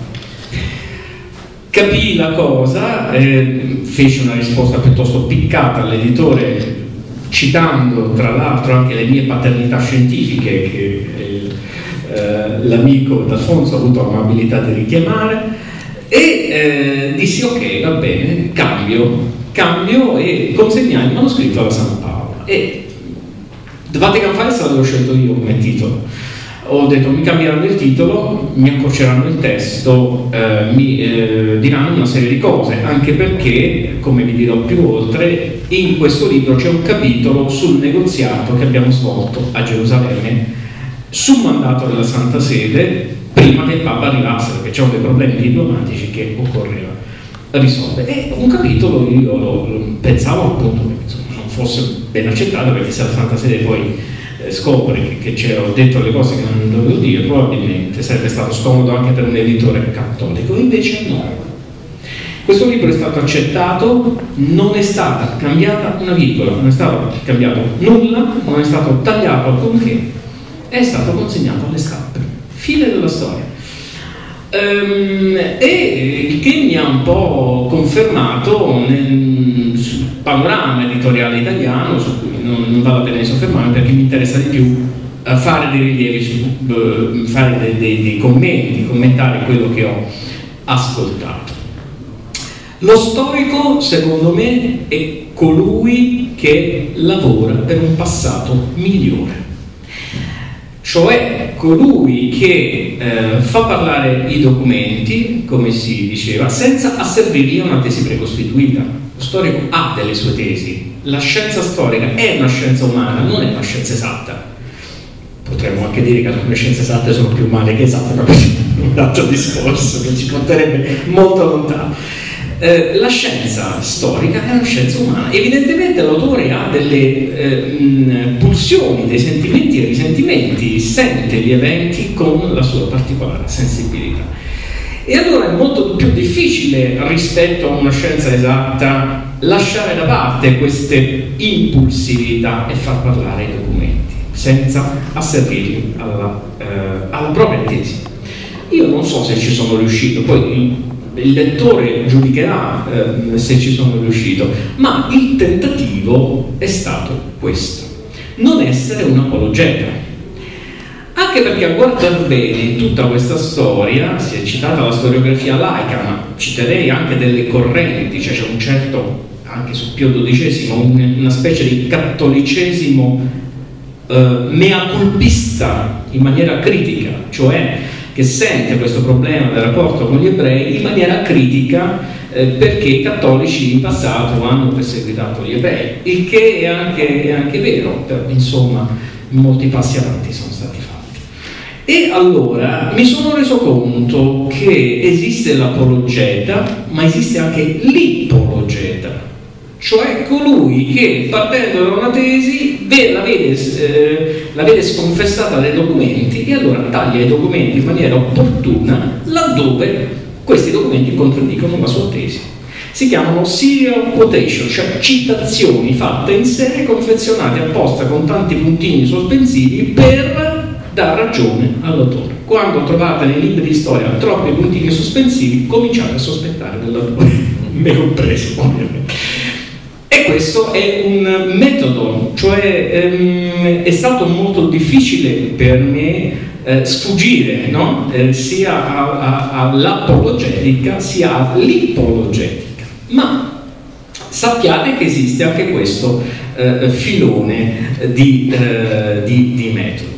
Capì la cosa, eh, fece una risposta piuttosto piccata all'editore, citando tra l'altro anche le mie paternità scientifiche che eh, l'amico D'Alfonso ha avuto l'amabilità di richiamare, e eh, dissi ok, va bene, cambio, cambio e consegnai il manoscritto alla San Paolo. E The Vatican Files l'avevo scelto io come titolo. Ho detto: mi cambieranno il titolo, mi accorceranno il testo, eh, mi eh, diranno una serie di cose, anche perché, come vi dirò più oltre, in questo libro c'è un capitolo sul negoziato che abbiamo svolto a Gerusalemme su mandato della Santa Sede prima che il Papa arrivasse, perché c'erano dei problemi diplomatici che occorreva risolvere. E un capitolo io lo, lo pensavo appunto che insomma, non fosse ben accettato, perché se la Santa Sede poi scopre che, che c'ero dentro le cose che non dovevo dire, probabilmente sarebbe stato scomodo anche per un editore cattolico. Invece no, questo libro è stato accettato, non è stata cambiata una virgola, non è stato cambiato nulla, non è stato tagliato alcunché, è stato consegnato alle stampe. Fine della storia. Ehm, e il che mi ha un po' confermato nel sul panorama editoriale italiano, su cui non, non vale la pena di soffermarmi perché mi interessa di più uh, fare dei rilievi, su, uh, fare dei, dei, dei commenti, commentare quello che ho ascoltato. Lo storico, secondo me, è colui che lavora per un passato migliore. cioè colui che eh, fa parlare i documenti, come si diceva, senza asservirgli a una tesi precostituita. Lo storico ha delle sue tesi, la scienza storica è una scienza umana, non è una scienza esatta. Potremmo anche dire che alcune scienze esatte sono più umane che esatte, ma questo è un altro discorso che ci porterebbe molto lontano. Eh, la scienza storica è una scienza umana. Evidentemente l'autore ha delle eh, mh, pulsioni, dei sentimenti e risentimenti, sente gli eventi con la sua particolare sensibilità. E allora è molto più difficile rispetto a una scienza esatta lasciare da parte queste impulsività e far parlare i documenti senza asservirli alla, eh, alla propria tesi. Io non so se ci sono riuscito, poi il lettore giudicherà eh, se ci sono riuscito, ma il tentativo è stato questo: non essere un apologeta. Anche perché a guardar bene in tutta questa storia, si è citata la storiografia laica, ma citerei anche delle correnti, cioè c'è un certo, anche su Pio dodicesimo, un, una specie di cattolicesimo eh, meaculpista in maniera critica, cioè che sente questo problema del rapporto con gli ebrei in maniera critica eh, perché i cattolici in passato hanno perseguitato gli ebrei, il che è anche, è anche vero, però, insomma molti passi avanti sono stati fatti. E allora mi sono reso conto che esiste l'apologeta, ma esiste anche l'ipologeta, cioè colui che partendo da una tesi la vede, eh, la vede sconfessata dai documenti e allora taglia i documenti in maniera opportuna laddove questi documenti contraddicono la sua tesi. Si chiamano serial quotation, cioè citazioni fatte in serie, confezionate apposta con tanti puntini sospensivi per dar ragione all'autore. Quando trovate nei libri di storia troppi puntini sospensivi, cominciate a sospettare dell'autore, me compreso ovviamente. E questo è un metodo, cioè ehm, è stato molto difficile per me eh, sfuggire, no? eh, sia all'apologetica sia all'ipologetica. Ma sappiate che esiste anche questo eh, filone di, eh, di, di metodo.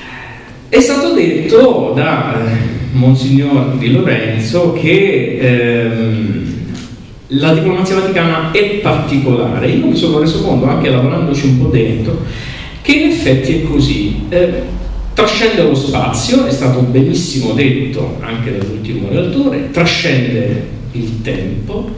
È stato detto da eh, Monsignor Di Lorenzo che ehm, la diplomazia vaticana è particolare. Io mi sono reso conto, anche lavorandoci un po' dentro, che in effetti è così. Eh, trascende lo spazio, è stato benissimo detto anche dall'ultimo relatore, trascende il tempo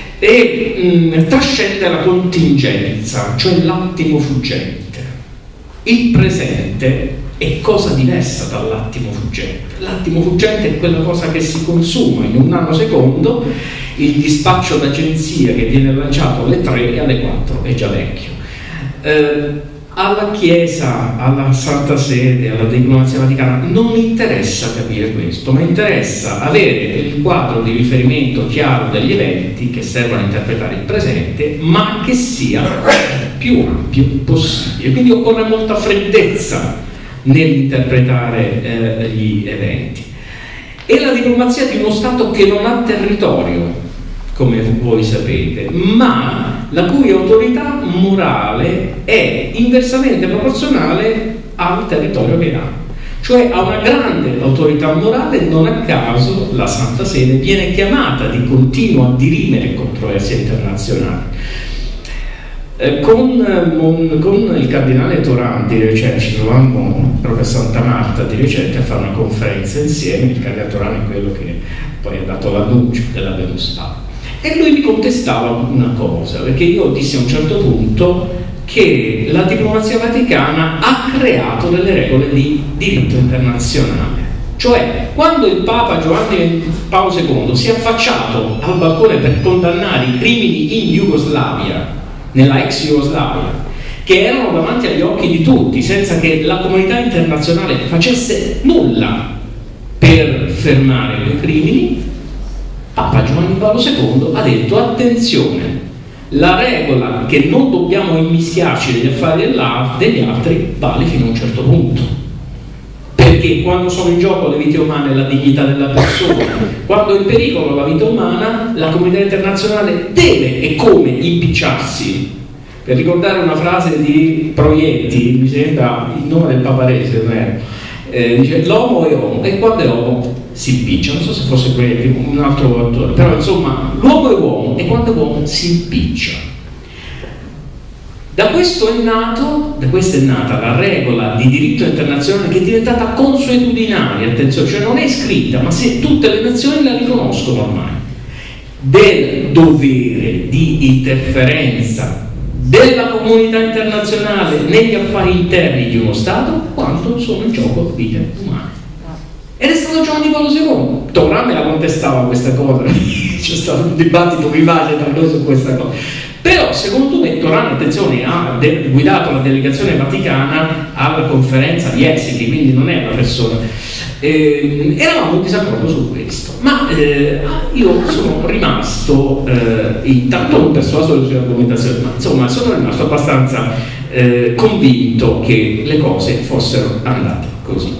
e mh, trascende la contingenza, cioè l'attimo fuggente. Il presente è cosa diversa dall'attimo fuggente. L'attimo fuggente è quella cosa che si consuma in un nanosecondo, il dispaccio d'agenzia che viene lanciato alle tre e alle quattro è già vecchio. Eh, alla Chiesa, alla Santa Sede, alla diplomazia vaticana non interessa capire questo, ma interessa avere il quadro di riferimento chiaro degli eventi che servono a interpretare il presente, ma che sia più ampio possibile. Quindi occorre molta freddezza nell'interpretare eh, gli eventi. È la diplomazia di uno Stato che non ha territorio, come voi sapete, ma la cui autorità morale è inversamente proporzionale al territorio che ha. Cioè ha una grande autorità morale, non a caso la Santa Sede viene chiamata di continuo a dirimere controversie internazionali. Eh, con, con, con il cardinale Toran di recente ci trovammo proprio a Santa Marta di recente a fare una conferenza insieme. Il cardinale Toran è quello che poi ha dato l'annuncio della Venus Papa, e lui mi contestava una cosa, perché io dissi a un certo punto che la diplomazia vaticana ha creato delle regole di diritto internazionale. Cioè, quando il Papa Giovanni Paolo secondo si è affacciato al balcone per condannare i crimini in Jugoslavia, nella ex Jugoslavia, che erano davanti agli occhi di tutti, senza che la comunità internazionale facesse nulla per fermare quei crimini, Papa Giovanni Paolo secondo ha detto: attenzione, la regola che non dobbiamo immischiarci degli affari degli altri vale fino a un certo punto, perché quando sono in gioco le vite umane e la dignità della persona, quando è in pericolo la vita umana, la comunità internazionale deve e come impicciarsi. Per ricordare una frase di Proietti, mi sembra il nome del paparese, non è? Eh, dice l'uomo è uomo e quando è uomo si impiccia, non so se fosse un altro autore, però insomma l'uomo è uomo e quando è uomo si impiccia. Da questo è nato, da questa è nata la regola di diritto internazionale che è diventata consuetudinaria, attenzione, cioè non è scritta, ma se tutte le nazioni la riconoscono ormai, del dovere di interferenza della comunità internazionale negli affari interni di uno Stato quando sono in gioco vite umane. Ed è stato Giovanni Paolo secondo. Torà me la contestava questa cosa, c'è stato un dibattito vivace tra noi su questa cosa. Però secondo me Torano, attenzione, ha guidato la delegazione vaticana alla conferenza di Helsinki, quindi non è una persona. Eh, eravamo in disaccordo su questo, ma eh, io sono rimasto eh, intanto non persuaso delle sue argomentazioni, ma insomma sono rimasto abbastanza eh, convinto che le cose fossero andate così.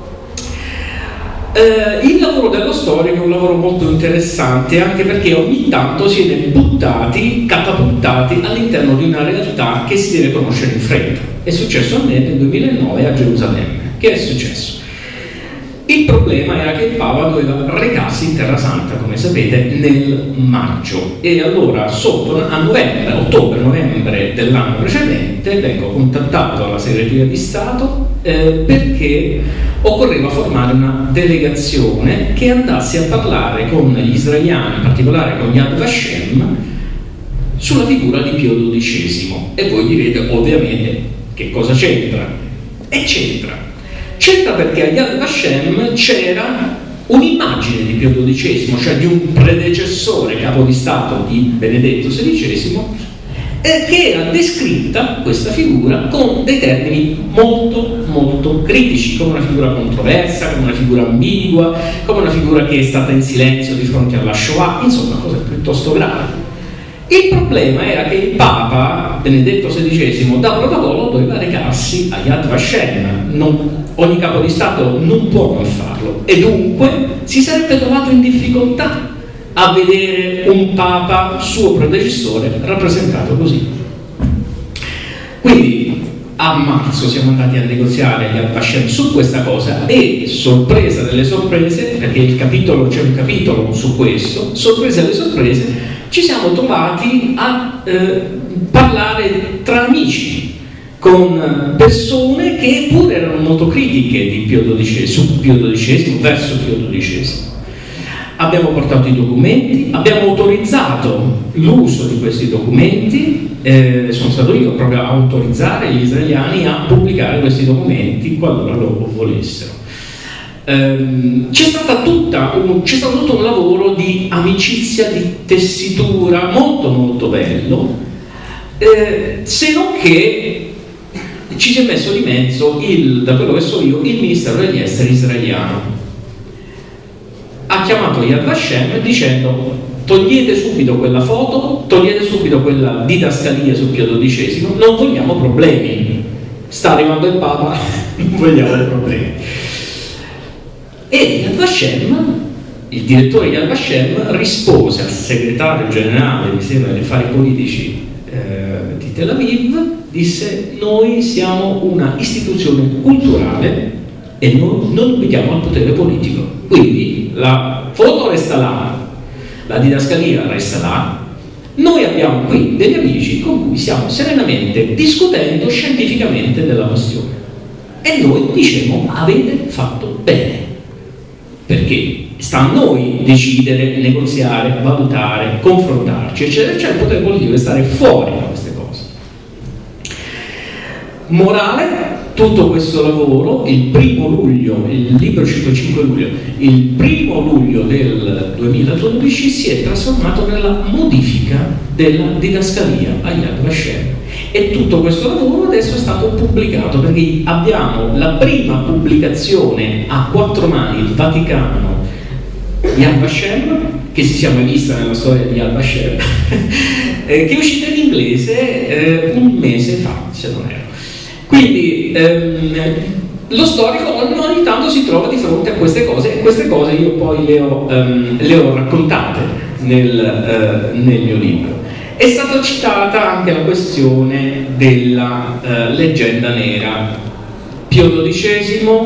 Eh, il lavoro dello storico è un lavoro molto interessante anche perché ogni tanto si viene buttati, catapultati all'interno di una realtà che si deve conoscere in fretta. È successo a me nel duemilanove a Gerusalemme. Che è successo? Il problema era che il Papa doveva recarsi in Terra Santa, come sapete, nel maggio, e allora sotto a novembre, ottobre-novembre dell'anno precedente vengo contattato dalla segreteria di Stato eh, perché occorreva formare una delegazione che andasse a parlare con gli israeliani, in particolare con Yad Vashem, sulla figura di Pio dodicesimo. E voi direte ovviamente che cosa c'entra? E c'entra. C'entra perché a Yad Vashem c'era un'immagine di Pio dodicesimo, cioè di un predecessore capo di Stato di Benedetto sedicesimo, eh, che era descritta questa figura con dei termini molto molto critici, come una figura controversa, come una figura ambigua, come una figura che è stata in silenzio di fronte alla Shoah, insomma cose piuttosto gravi. Il problema era che il Papa Benedetto sedicesimo da protocollo doveva recarsi a Yad Vashem, non, ogni capo di Stato non può non farlo, e dunque si sarebbe trovato in difficoltà a vedere un Papa suo predecessore rappresentato così. Quindi a marzo siamo andati a negoziare a Yad Vashem su questa cosa e, sorpresa delle sorprese, perché il capitolo, c'è un capitolo su questo, sorpresa delle sorprese, ci siamo trovati a eh, parlare tra amici con persone che pure erano molto critiche di Pio dodicesimo, su Pio dodicesimo, verso Pio dodicesimo. Abbiamo portato i documenti, abbiamo autorizzato l'uso di questi documenti, eh, sono stato io proprio a autorizzare gli israeliani a pubblicare questi documenti qualora lo volessero. Um, c'è, stata tutta un, c'è stato tutto un lavoro di amicizia, di tessitura molto molto bello, eh, se non che ci si è messo di mezzo, il, da quello che so io, il Ministero degli Esteri israeliano ha chiamato Yad Vashem dicendo: togliete subito quella foto, togliete subito quella didascalia su Pio dodicesimo, non vogliamo problemi, sta arrivando il Papa, non vogliamo problemi. E Yad Vashem, il direttore Yad Vashem, rispose al segretario generale, mi sembra, degli affari politici eh, di Tel Aviv, disse: noi siamo una istituzione culturale e non, non obbediamo al potere politico, quindi la foto resta là, la didascalia resta là, noi abbiamo qui degli amici con cui stiamo serenamente discutendo scientificamente della questione e noi diciamo: avete fatto bene, perché sta a noi decidere, negoziare, valutare, confrontarci, eccetera, cioè il potere politico deve stare fuori da queste cose. Morale, tutto questo lavoro, il primo luglio, il libro cinque luglio, il primo luglio del duemiladodici si è trasformato nella modifica della didascalia a Yad Vashem. E tutto questo lavoro adesso è stato pubblicato, perché abbiamo la prima pubblicazione a quattro mani, il Vaticano, Yad Vashem, che si sia mai vista nella storia di Yad Vashem, eh, che è uscita in inglese eh, un mese fa, se non erro. Quindi ehm, lo storico ogni tanto si trova di fronte a queste cose, e queste cose io poi le ho, ehm, le ho raccontate nel, eh, nel mio libro. È stata citata anche la questione della eh, leggenda nera. Pio dodicesimo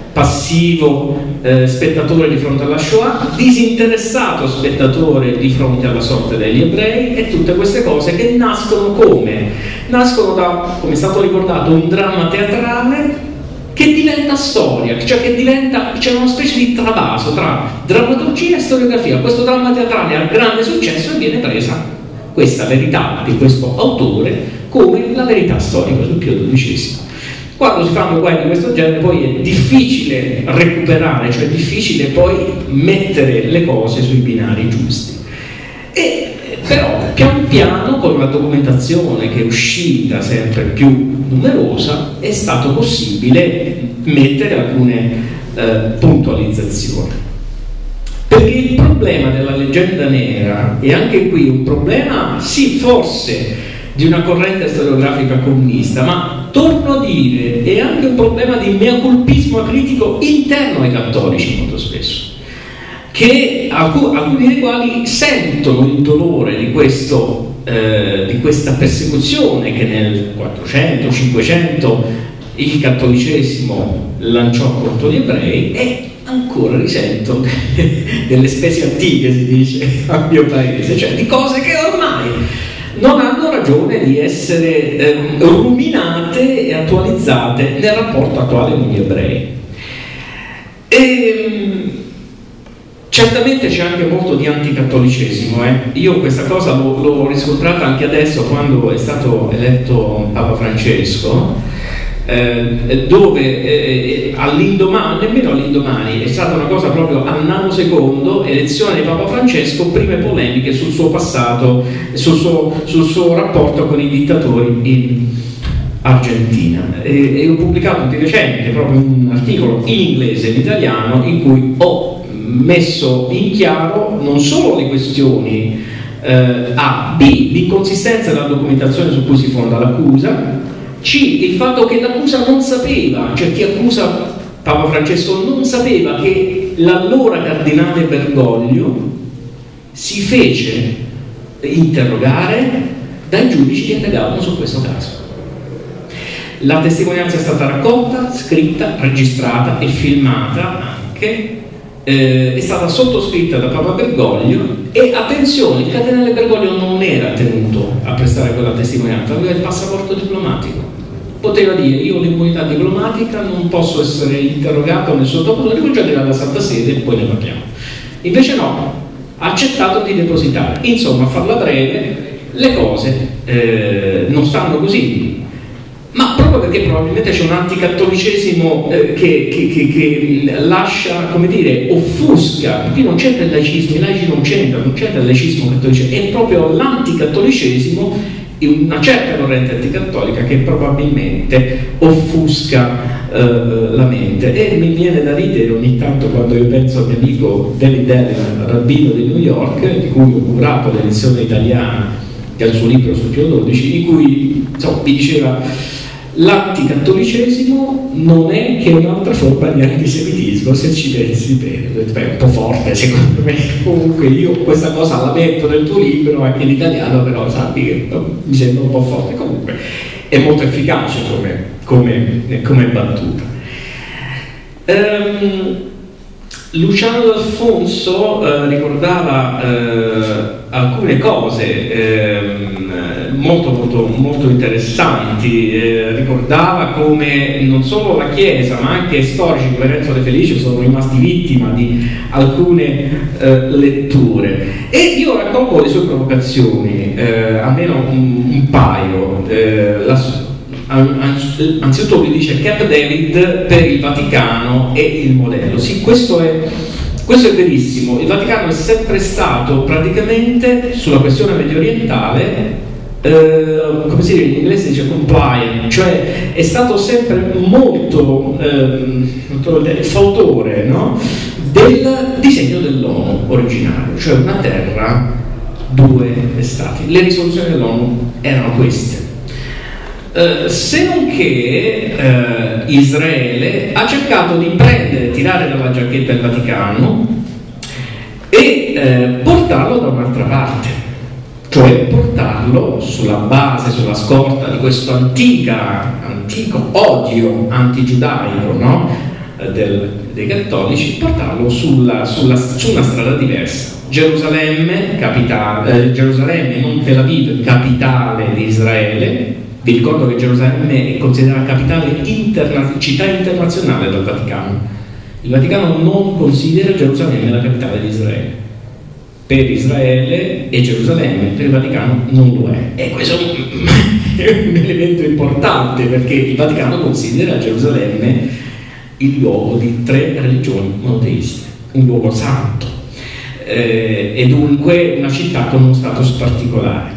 passivo eh, spettatore di fronte alla Shoah, disinteressato spettatore di fronte alla sorte degli ebrei, e tutte queste cose che nascono come? Nascono da, come è stato ricordato, un dramma teatrale che diventa storia, cioè che diventa, c'è una specie di travaso tra drammaturgia e storiografia. Questo dramma teatrale ha grande successo e viene presa questa verità di questo autore come la verità storica sul Pio dodicesimo. Quando si fanno guai di questo genere poi è difficile recuperare, cioè è difficile poi mettere le cose sui binari giusti. E però pian piano, con la documentazione che è uscita sempre più numerosa, è stato possibile mettere alcune eh, puntualizzazioni. Perché il problema della leggenda nera è anche qui un problema, sì, forse di una corrente storiografica comunista, ma torno a dire è anche un problema di meaculpismo acritico interno ai cattolici molto spesso, che alcuni dei quali sentono il dolore di, questo, eh, di questa persecuzione che nel quattrocento cinquecento il cattolicesimo lanciò contro gli ebrei, e ancora risentono delle spese antiche, si dice a mio paese, cioè di cose che ormai non hanno ragione di essere eh, ruminate e attualizzate nel rapporto attuale con gli ebrei. E, certamente c'è anche molto di anticattolicesimo. Eh. Io questa cosa l'ho, l'ho riscontrata anche adesso, quando è stato eletto Papa Francesco, eh, dove eh, all'indomani, nemmeno all'indomani, è stata una cosa proprio al nanosecondo, elezione di Papa Francesco, prime polemiche sul suo passato, sul suo, sul suo rapporto con i dittatori in Argentina. E, e ho pubblicato di recente proprio un articolo in inglese e in italiano in cui ho messo in chiaro non solo le questioni eh, A, B, l'inconsistenza della documentazione su cui si fonda l'accusa, C, il fatto che l'accusa non sapeva, cioè chi accusa Papa Francesco non sapeva che l'allora cardinale Bergoglio si fece interrogare dai giudici che indagavano su questo caso. La testimonianza è stata raccolta, scritta, registrata e filmata anche, eh, è stata sottoscritta da Papa Bergoglio, e attenzione, il cardinale Bergoglio non era tenuto a prestare quella testimonianza, aveva il passaporto diplomatico, poteva dire io ho l'immunità diplomatica, non posso essere interrogato nel sottoposto, rivolgete alla Santa Sede e poi ne parliamo. Invece no, ha accettato di depositare. Insomma, a farla breve, le cose eh, non stanno così, ma proprio perché probabilmente c'è un anticattolicesimo eh, che, che, che, che lascia, come dire, offusca. Qui non c'entra il laicismo, i laici non c'entra, non c'entra il laicismo cattolicismo, è proprio l'anticattolicesimo e una certa corrente anticattolica che probabilmente offusca eh, la mente. E mi viene da ridere ogni tanto quando io penso al mio amico David Allen, rabbino di New York, di cui ho curato l'edizione italiana del suo libro su Pio dodici, in cui insomma, mi diceva l'anticattolicesimo non è che un'altra forma di antisemitismo, se ci pensi bene. Beh, è un po' forte secondo me. Comunque io questa cosa la metto nel tuo libro anche in italiano, però sappi che mi sembra un po' forte. Comunque è molto efficace come, come, come battuta. um, Luciano D'Alfonso eh, ricordava eh, alcune cose eh, molto, molto, molto interessanti, eh, ricordava come non solo la Chiesa ma anche storici come Renzo De Felice sono rimasti vittima di alcune eh, letture, e io raccolgo le sue provocazioni, eh, almeno un, un paio. eh, la, Anzitutto lui dice Camp David per il Vaticano è il modello. Sì, questo è, questo è verissimo. Il Vaticano è sempre stato praticamente sulla questione medio orientale, eh, come si dice in inglese, si dice compliant, cioè è stato sempre molto eh, fautore, no? Del disegno dell'ONU originario, cioè una terra, due stati. Le risoluzioni dell'ONU erano queste. Uh, se non che uh, Israele ha cercato di prendere, tirare dalla giacchetta il Vaticano e uh, portarlo da un'altra parte, cioè portarlo sulla base, sulla scorta di questo antica, antico odio antigiudaico, no? eh, del, dei cattolici, portarlo sulla, sulla, su una strada diversa. Gerusalemme, capitale, eh, Gerusalemme, non Tel Aviv, capitale di Israele. Vi ricordo che Gerusalemme è considerata capitale interna, città internazionale dal Vaticano. Il Vaticano non considera Gerusalemme la capitale di Israele. Per Israele è Gerusalemme, per il Vaticano non lo è. E questo è un elemento importante, perché il Vaticano considera Gerusalemme il luogo di tre religioni monoteiste, un luogo santo, eh, e dunque una città con uno status particolare.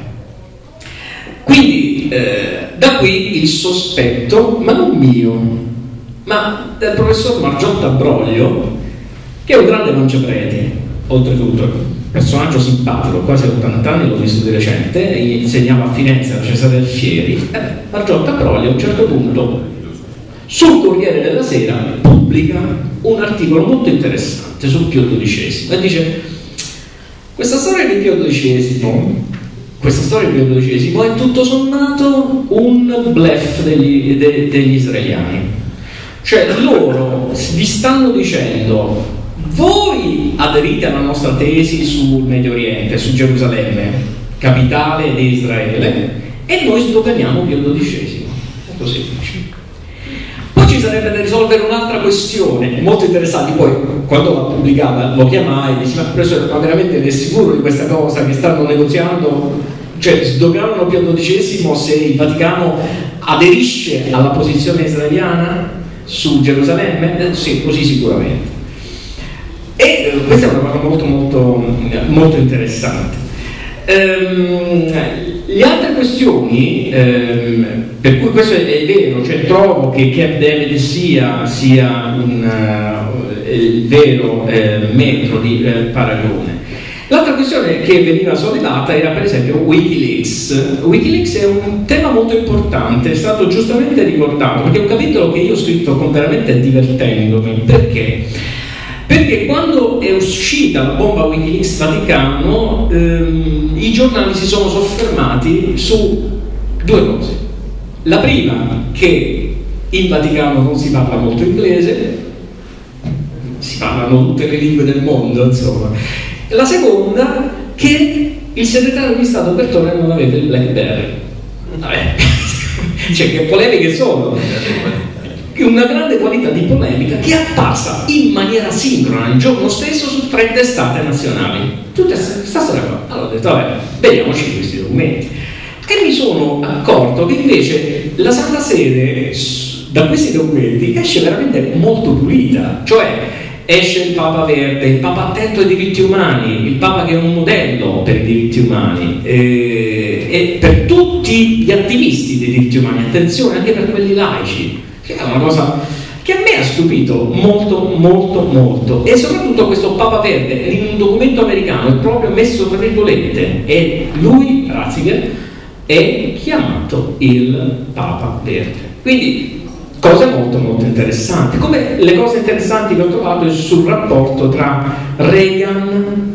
Quindi eh, da qui il sospetto, ma non mio, ma del professor Margiotta Broglio, che è un grande mangiapreti, oltretutto personaggio simpatico, quasi ottanta anni, l'ho visto di recente, insegnava a Firenze a Cesare Alfieri. Eh, Margiotta Broglio a un certo punto sul Corriere della Sera pubblica un articolo molto interessante su Pio dodicesimo e dice: questa storia di Pio dodicesimo questa storia di Pio dodicesimo è tutto sommato un bluff degli, de, degli israeliani, cioè loro vi stanno dicendo: voi aderite alla nostra tesi sul Medio Oriente, su Gerusalemme, capitale di Israele, e noi sdoganiamo Pio dodicesimo. Molto semplice. Poi ci sarebbe da risolvere un'altra questione molto interessante. Poi, quando l'ha pubblicata, lo chiamai e dissi: ma professore, ma veramente è sicuro di questa cosa che stanno negoziando? Cioè, sdoganano Pio dodicesimo se il Vaticano aderisce alla posizione israeliana su Gerusalemme? Eh, sì, così sicuramente. E questa è una cosa molto molto molto interessante. Ehm, le altre questioni, ehm, per cui questo è, è vero, cioè trovo che Camp David sia, sia un, uh, il vero eh, metro di eh, paragone. L'altra questione che veniva sollevata era per esempio Wikileaks. Wikileaks è un tema molto importante, è stato giustamente ricordato, perché è un capitolo che io ho scritto con veramente divertendomi. Perché? Perché quando è uscita la bomba Wikileaks Vaticano, ehm, i giornali si sono soffermati su due cose. La prima, che in Vaticano non si parla molto inglese, si parlano tutte le lingue del mondo, insomma. La seconda, che il segretario di Stato Bertone non aveva il BlackBerry. Vabbè, cioè che polemiche sono? Una grande qualità di polemica che è apparsa in maniera sincrona il giorno stesso su tre testate nazionali. Tutta questa storia qua. Allora ho detto: vabbè, vediamoci questi documenti. E mi sono accorto che invece la Santa Sede da questi documenti esce veramente molto pulita, cioè esce il Papa verde, il Papa attento ai diritti umani, il Papa che è un modello per i diritti umani e, e per tutti gli attivisti dei diritti umani, attenzione, anche per quelli laici. Che è una cosa che a me ha stupito molto molto molto, e soprattutto questo Papa verde in un documento americano è proprio messo tra virgolette, e lui, Ratzinger, è chiamato il Papa verde. Quindi cose molto molto interessanti, come le cose interessanti che ho trovato sul rapporto tra Reagan,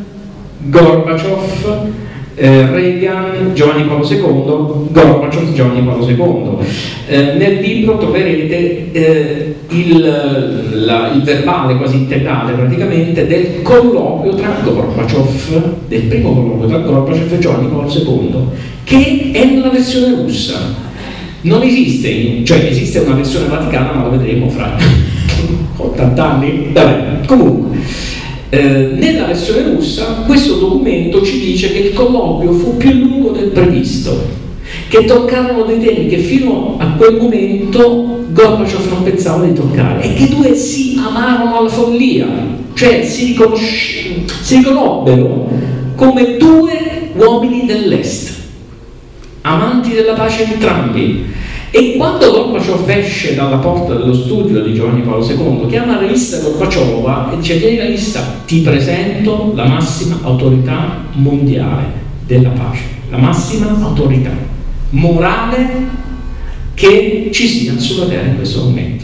Gorbaciov, Eh, Reagan, Giovanni Paolo secondo, Gorbaciov, Giovanni Paolo secondo. Eh, nel libro troverete eh, il, la, il verbale quasi integrale praticamente del colloquio tra Gorbaciov, del primo colloquio tra Gorbaciov e Giovanni Paolo secondo, che è nella versione russa. Non esiste, cioè esiste una versione vaticana, ma lo vedremo fra ottanta anni. Vabbè, comunque. Eh, nella versione russa questo documento ci dice che il colloquio fu più lungo del previsto, che toccarono dei temi che fino a quel momento Gorbaciov non pensava di toccare, e che i due si amarono alla follia, cioè si, si riconobbero come due uomini dell'est, amanti della pace entrambi. E quando Gorbaciov esce dalla porta dello studio di Giovanni Paolo secondo, chiama la rivista Gorbaciova e dice: vieni la rivista, ti presento la massima autorità mondiale della pace, la massima autorità morale che ci sia sulla terra in questo momento.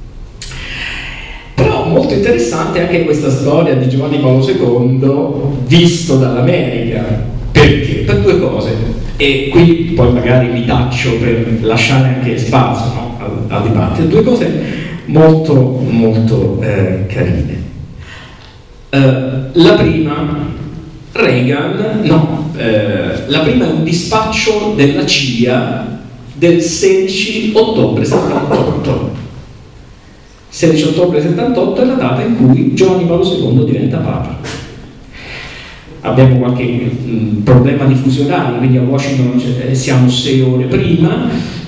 Però molto interessante anche questa storia di Giovanni Paolo secondo visto dall'America. Perché? Per due cose. E qui poi magari vi taccio per lasciare anche spazio, no, al, al dibattito. Due cose molto molto eh, carine. Uh, la prima, Reagan, no, uh, la prima è un dispaccio della C I A del sedici ottobre settantotto. sedici ottobre settantotto è la data in cui Giovanni Paolo secondo diventa Papa. Abbiamo qualche mh, problema di fuso orario, quindi a Washington siamo sei ore prima.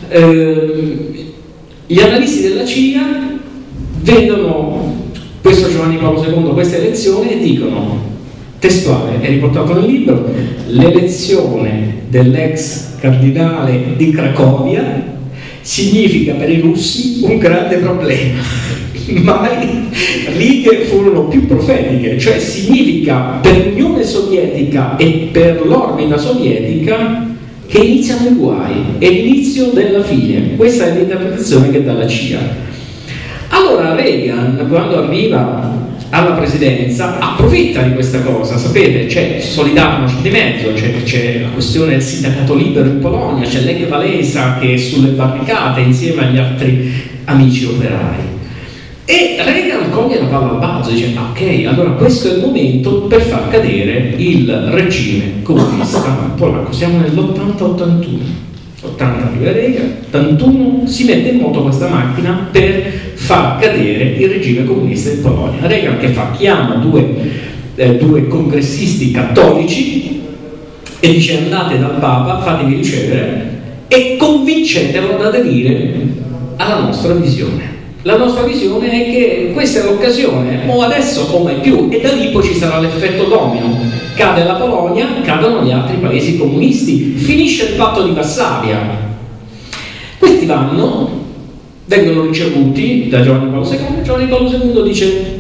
Uh, gli analisti della C I A vedono questo Giovanni Paolo secondo, questa elezione, e dicono, testuale, è riportato nel libro, l'elezione dell'ex cardinale di Cracovia significa per i russi un grande problema. Mai righe furono più profetiche, cioè significa per l'Unione Sovietica e per l'orbita sovietica che iniziano i guai, è l'inizio della fine. Questa è l'interpretazione che dà la C I A. Allora Reagan, quando arriva alla presidenza, approfitta di questa cosa, sapete, c'è Solidarność di mezzo, c'è, c'è la questione del sindacato libero in Polonia, c'è Lech Walesa che è sulle barricate insieme agli altri amici operai. E Reagan coglie la palla al balzo e dice, ok, allora questo è il momento per far cadere il regime comunista polacco. Siamo nell'ottanta ottantuno. ottanta arriva Reagan, ottantuno si mette in moto questa macchina per far cadere il regime comunista in Polonia. Reagan che fa? Chiama due, eh, due congressisti cattolici e dice andate dal Papa, fatevi ricevere e convincetelo ad aderire alla nostra visione. La nostra visione è che questa è l'occasione, o adesso o mai più, e da lì poi ci sarà l'effetto domino. Cade la Polonia, cadono gli altri paesi comunisti, finisce il patto di Varsavia. Questi vanno, vengono ricevuti da Giovanni Paolo secondo, Giovanni Paolo secondo dice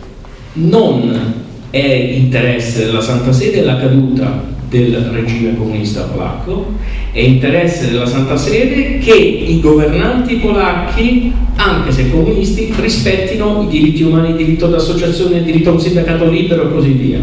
non è interesse della Santa Sede la caduta del regime comunista polacco, è interesse della Santa Sede che i governanti polacchi, anche se comunisti, rispettino i diritti umani, il diritto d'associazione, il diritto a un sindacato libero e così via.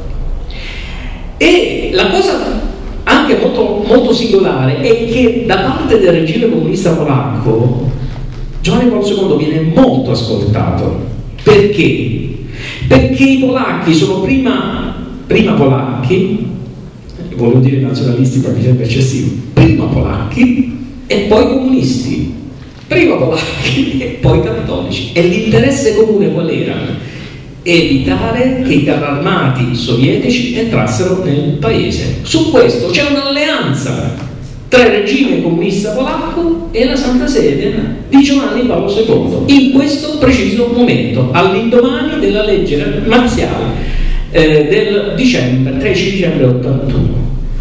E la cosa anche molto, molto singolare è che da parte del regime comunista polacco Giovanni Paolo secondo viene molto ascoltato. Perché? Perché i polacchi sono prima, prima polacchi, voglio dire nazionalisti perché mi sembra eccessivo, prima polacchi e poi comunisti, prima polacchi e poi cattolici. E l'interesse comune qual era? Evitare che i carri armati sovietici entrassero nel paese. Su questo c'è un'alleanza tra il regime comunista polacco e la Santa Sede di Giovanni Paolo secondo in questo preciso momento, all'indomani della legge marziale eh, del dicembre, tredici dicembre ottantuno.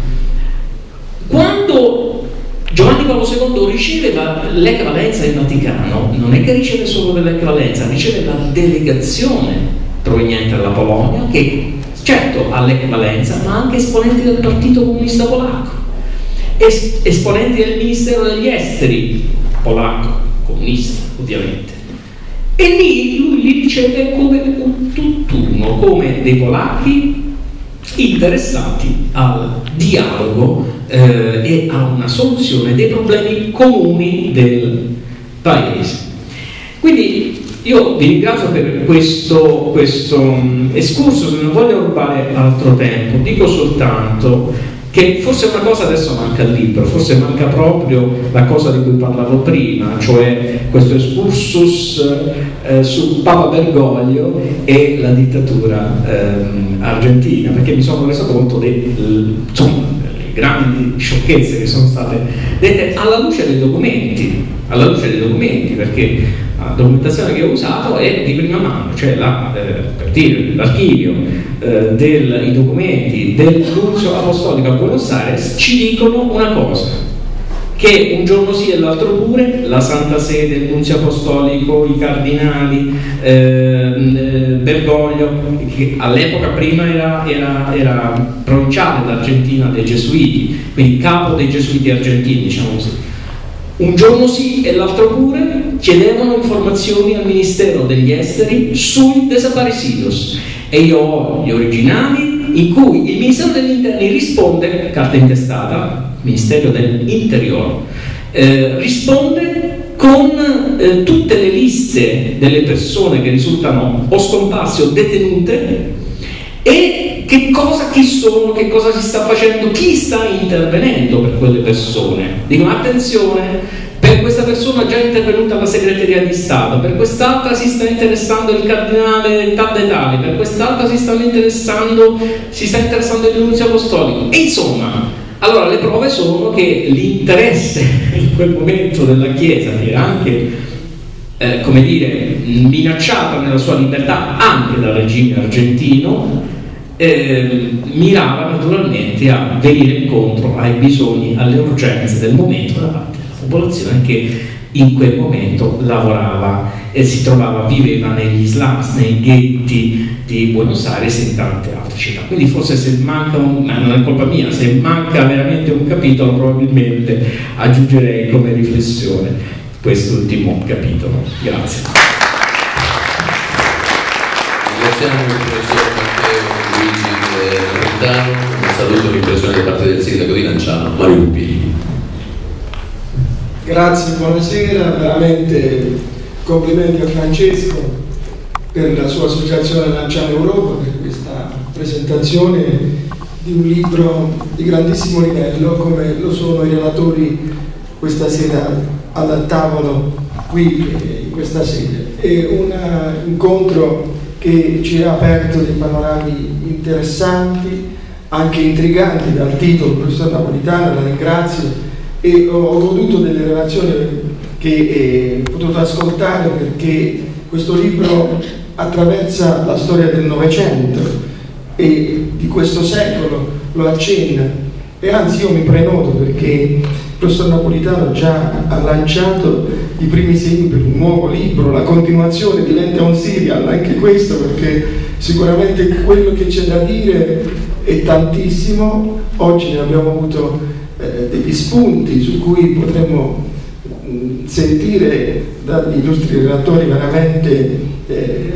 Quando Giovanni Paolo secondo riceve l'equivalenza del Vaticano, non è che riceve solo l'equivalenza, riceve la delegazione proveniente dalla Polonia, che certo ha l'equivalenza, ma anche esponenti del Partito Comunista Polacco, es- esponenti del Ministero degli Esteri polacco, comunista ovviamente. E lì lui li riceve come un tutt'uno, come dei polacchi interessati al dialogo eh, e a una soluzione dei problemi comuni del paese. Quindi io vi ringrazio per questo, questo um, escursus, non voglio rubare altro tempo, dico soltanto che forse una cosa adesso manca al libro, forse manca proprio la cosa di cui parlavo prima, cioè questo excursus eh, su Papa Bergoglio e la dittatura eh, argentina, perché mi sono reso conto delle grandi sciocchezze che sono state dette alla luce dei documenti, alla luce dei documenti, perché la documentazione che ho usato è di prima mano, cioè la, eh, per dire, l'archivio eh, dei documenti del Nunzio Apostolico a Buenos Aires ci dicono una cosa, che un giorno sì e l'altro pure la Santa Sede, il Nunzio Apostolico, i cardinali, eh, Bergoglio, che all'epoca prima era, era, era provinciale d'Argentina dei Gesuiti, quindi capo dei Gesuiti argentini, diciamo così, un giorno sì e l'altro pure chiedevano informazioni al Ministero degli Esteri sui desaparecidos, e io ho gli originali in cui il Ministero degli Interni risponde, carta intestata, Ministero dell'Interior, eh, risponde con eh, tutte le liste delle persone che risultano o scomparse o detenute, e che cosa, chi sono, che cosa si sta facendo, chi sta intervenendo per quelle persone. Dicono: attenzione, per questa persona già intervenuta la segreteria di Stato, per quest'altra si sta interessando il cardinale tal dei tali, per quest'altra si stanno interessando, si sta interessando il nunzio apostolico. E insomma, allora le prove sono che l'interesse in quel momento della Chiesa, che era anche, eh, come dire, minacciata nella sua libertà anche dal regime argentino, eh, mirava naturalmente a venire incontro ai bisogni, alle urgenze del momento da parte popolazione che in quel momento lavorava e si trovava, viveva negli slums, nei ghetti di Buenos Aires e in tante altre città. Quindi forse se manca un, ma non è colpa mia, se manca veramente un capitolo, probabilmente aggiungerei come riflessione quest'ultimo capitolo. Grazie. Ringraziamo il professor Matteo Luigi Napolitano, un saluto e un'impressione da parte del sindaco di Lanciano, Mario Lupini. Grazie, buonasera, veramente complimenti a Francesco per la sua associazione Lanciano Europa, per questa presentazione di un libro di grandissimo livello, come lo sono i relatori questa sera al tavolo qui in questa sede. È un incontro che ci ha aperto dei panorami interessanti, anche intriganti dal titolo. Il professor Napolitano, la ringrazio, e ho goduto delle relazioni che ho potuto ascoltare, perché questo libro attraversa la storia del Novecento e di questo secolo, lo accenna, e anzi io mi prenoto, perché il professor Napolitano già ha lanciato i primi segni per un nuovo libro, la continuazione diventa un serial, anche questo, perché sicuramente quello che c'è da dire è tantissimo. Oggi ne abbiamo avuto eh, degli spunti su cui potremmo mh, sentire dagli illustri relatori veramente eh,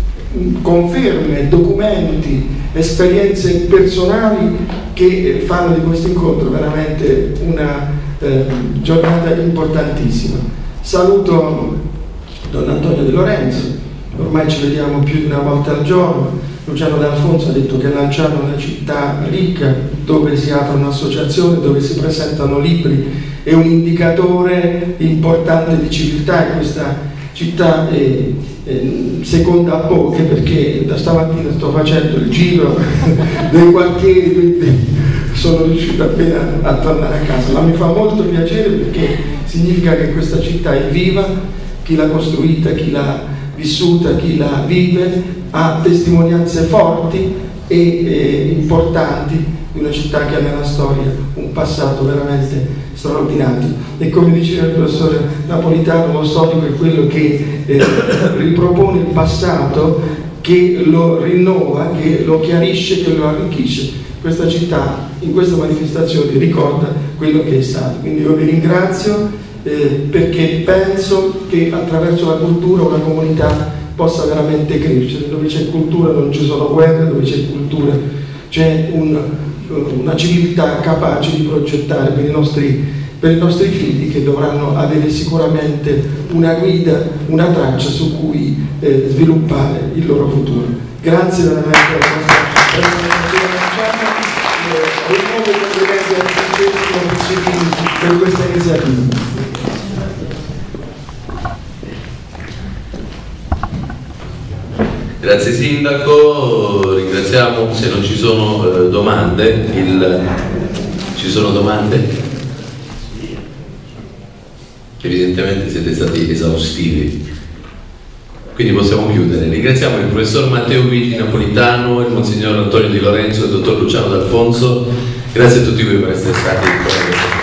conferme, documenti, esperienze personali che fanno di questo incontro veramente una eh, giornata importantissima. Saluto Don Antonio De Lorenzo, ormai ci vediamo più di una volta al giorno. Luciano D'Alfonso ha detto che Lanciano è una città ricca, dove si apre un'associazione, dove si presentano libri, è un indicatore importante di civiltà, e questa città è, è seconda a poche, perché da stamattina sto facendo il giro dei quartieri, quindi sono riuscito appena a tornare a casa, ma mi fa molto piacere, perché significa che questa città è viva, chi l'ha costruita, chi l'ha vissuta, chi la vive ha testimonianze forti e eh, importanti di una città che ha nella storia un passato veramente straordinario. E come diceva il professore Napolitano, lo storico è quello che eh, ripropone il passato, che lo rinnova, che lo chiarisce, che lo arricchisce. Questa città in questa manifestazione ricorda quello che è stato. Quindi io vi ringrazio eh, perché penso che attraverso la cultura una comunità possa veramente crescere. Dove c'è cultura non ci sono guerre, dove c'è cultura c'è un, una civiltà capace di progettare per i, nostri, per i nostri figli, che dovranno avere sicuramente una guida, una traccia su cui eh, sviluppare il loro futuro. Grazie veramente alla nostra presentazione e un nuovo complimenti a Francesco per questa iniziativa. Grazie Sindaco, ringraziamo. Se non ci sono eh, domande, il... ci sono domande? Evidentemente siete stati esaustivi, quindi possiamo chiudere. Ringraziamo il professor Matteo Luigi Napolitano, il Monsignor Antonio Di Lorenzo e il dottor Luciano D'Alfonso. Grazie a tutti voi per essere stati con noi.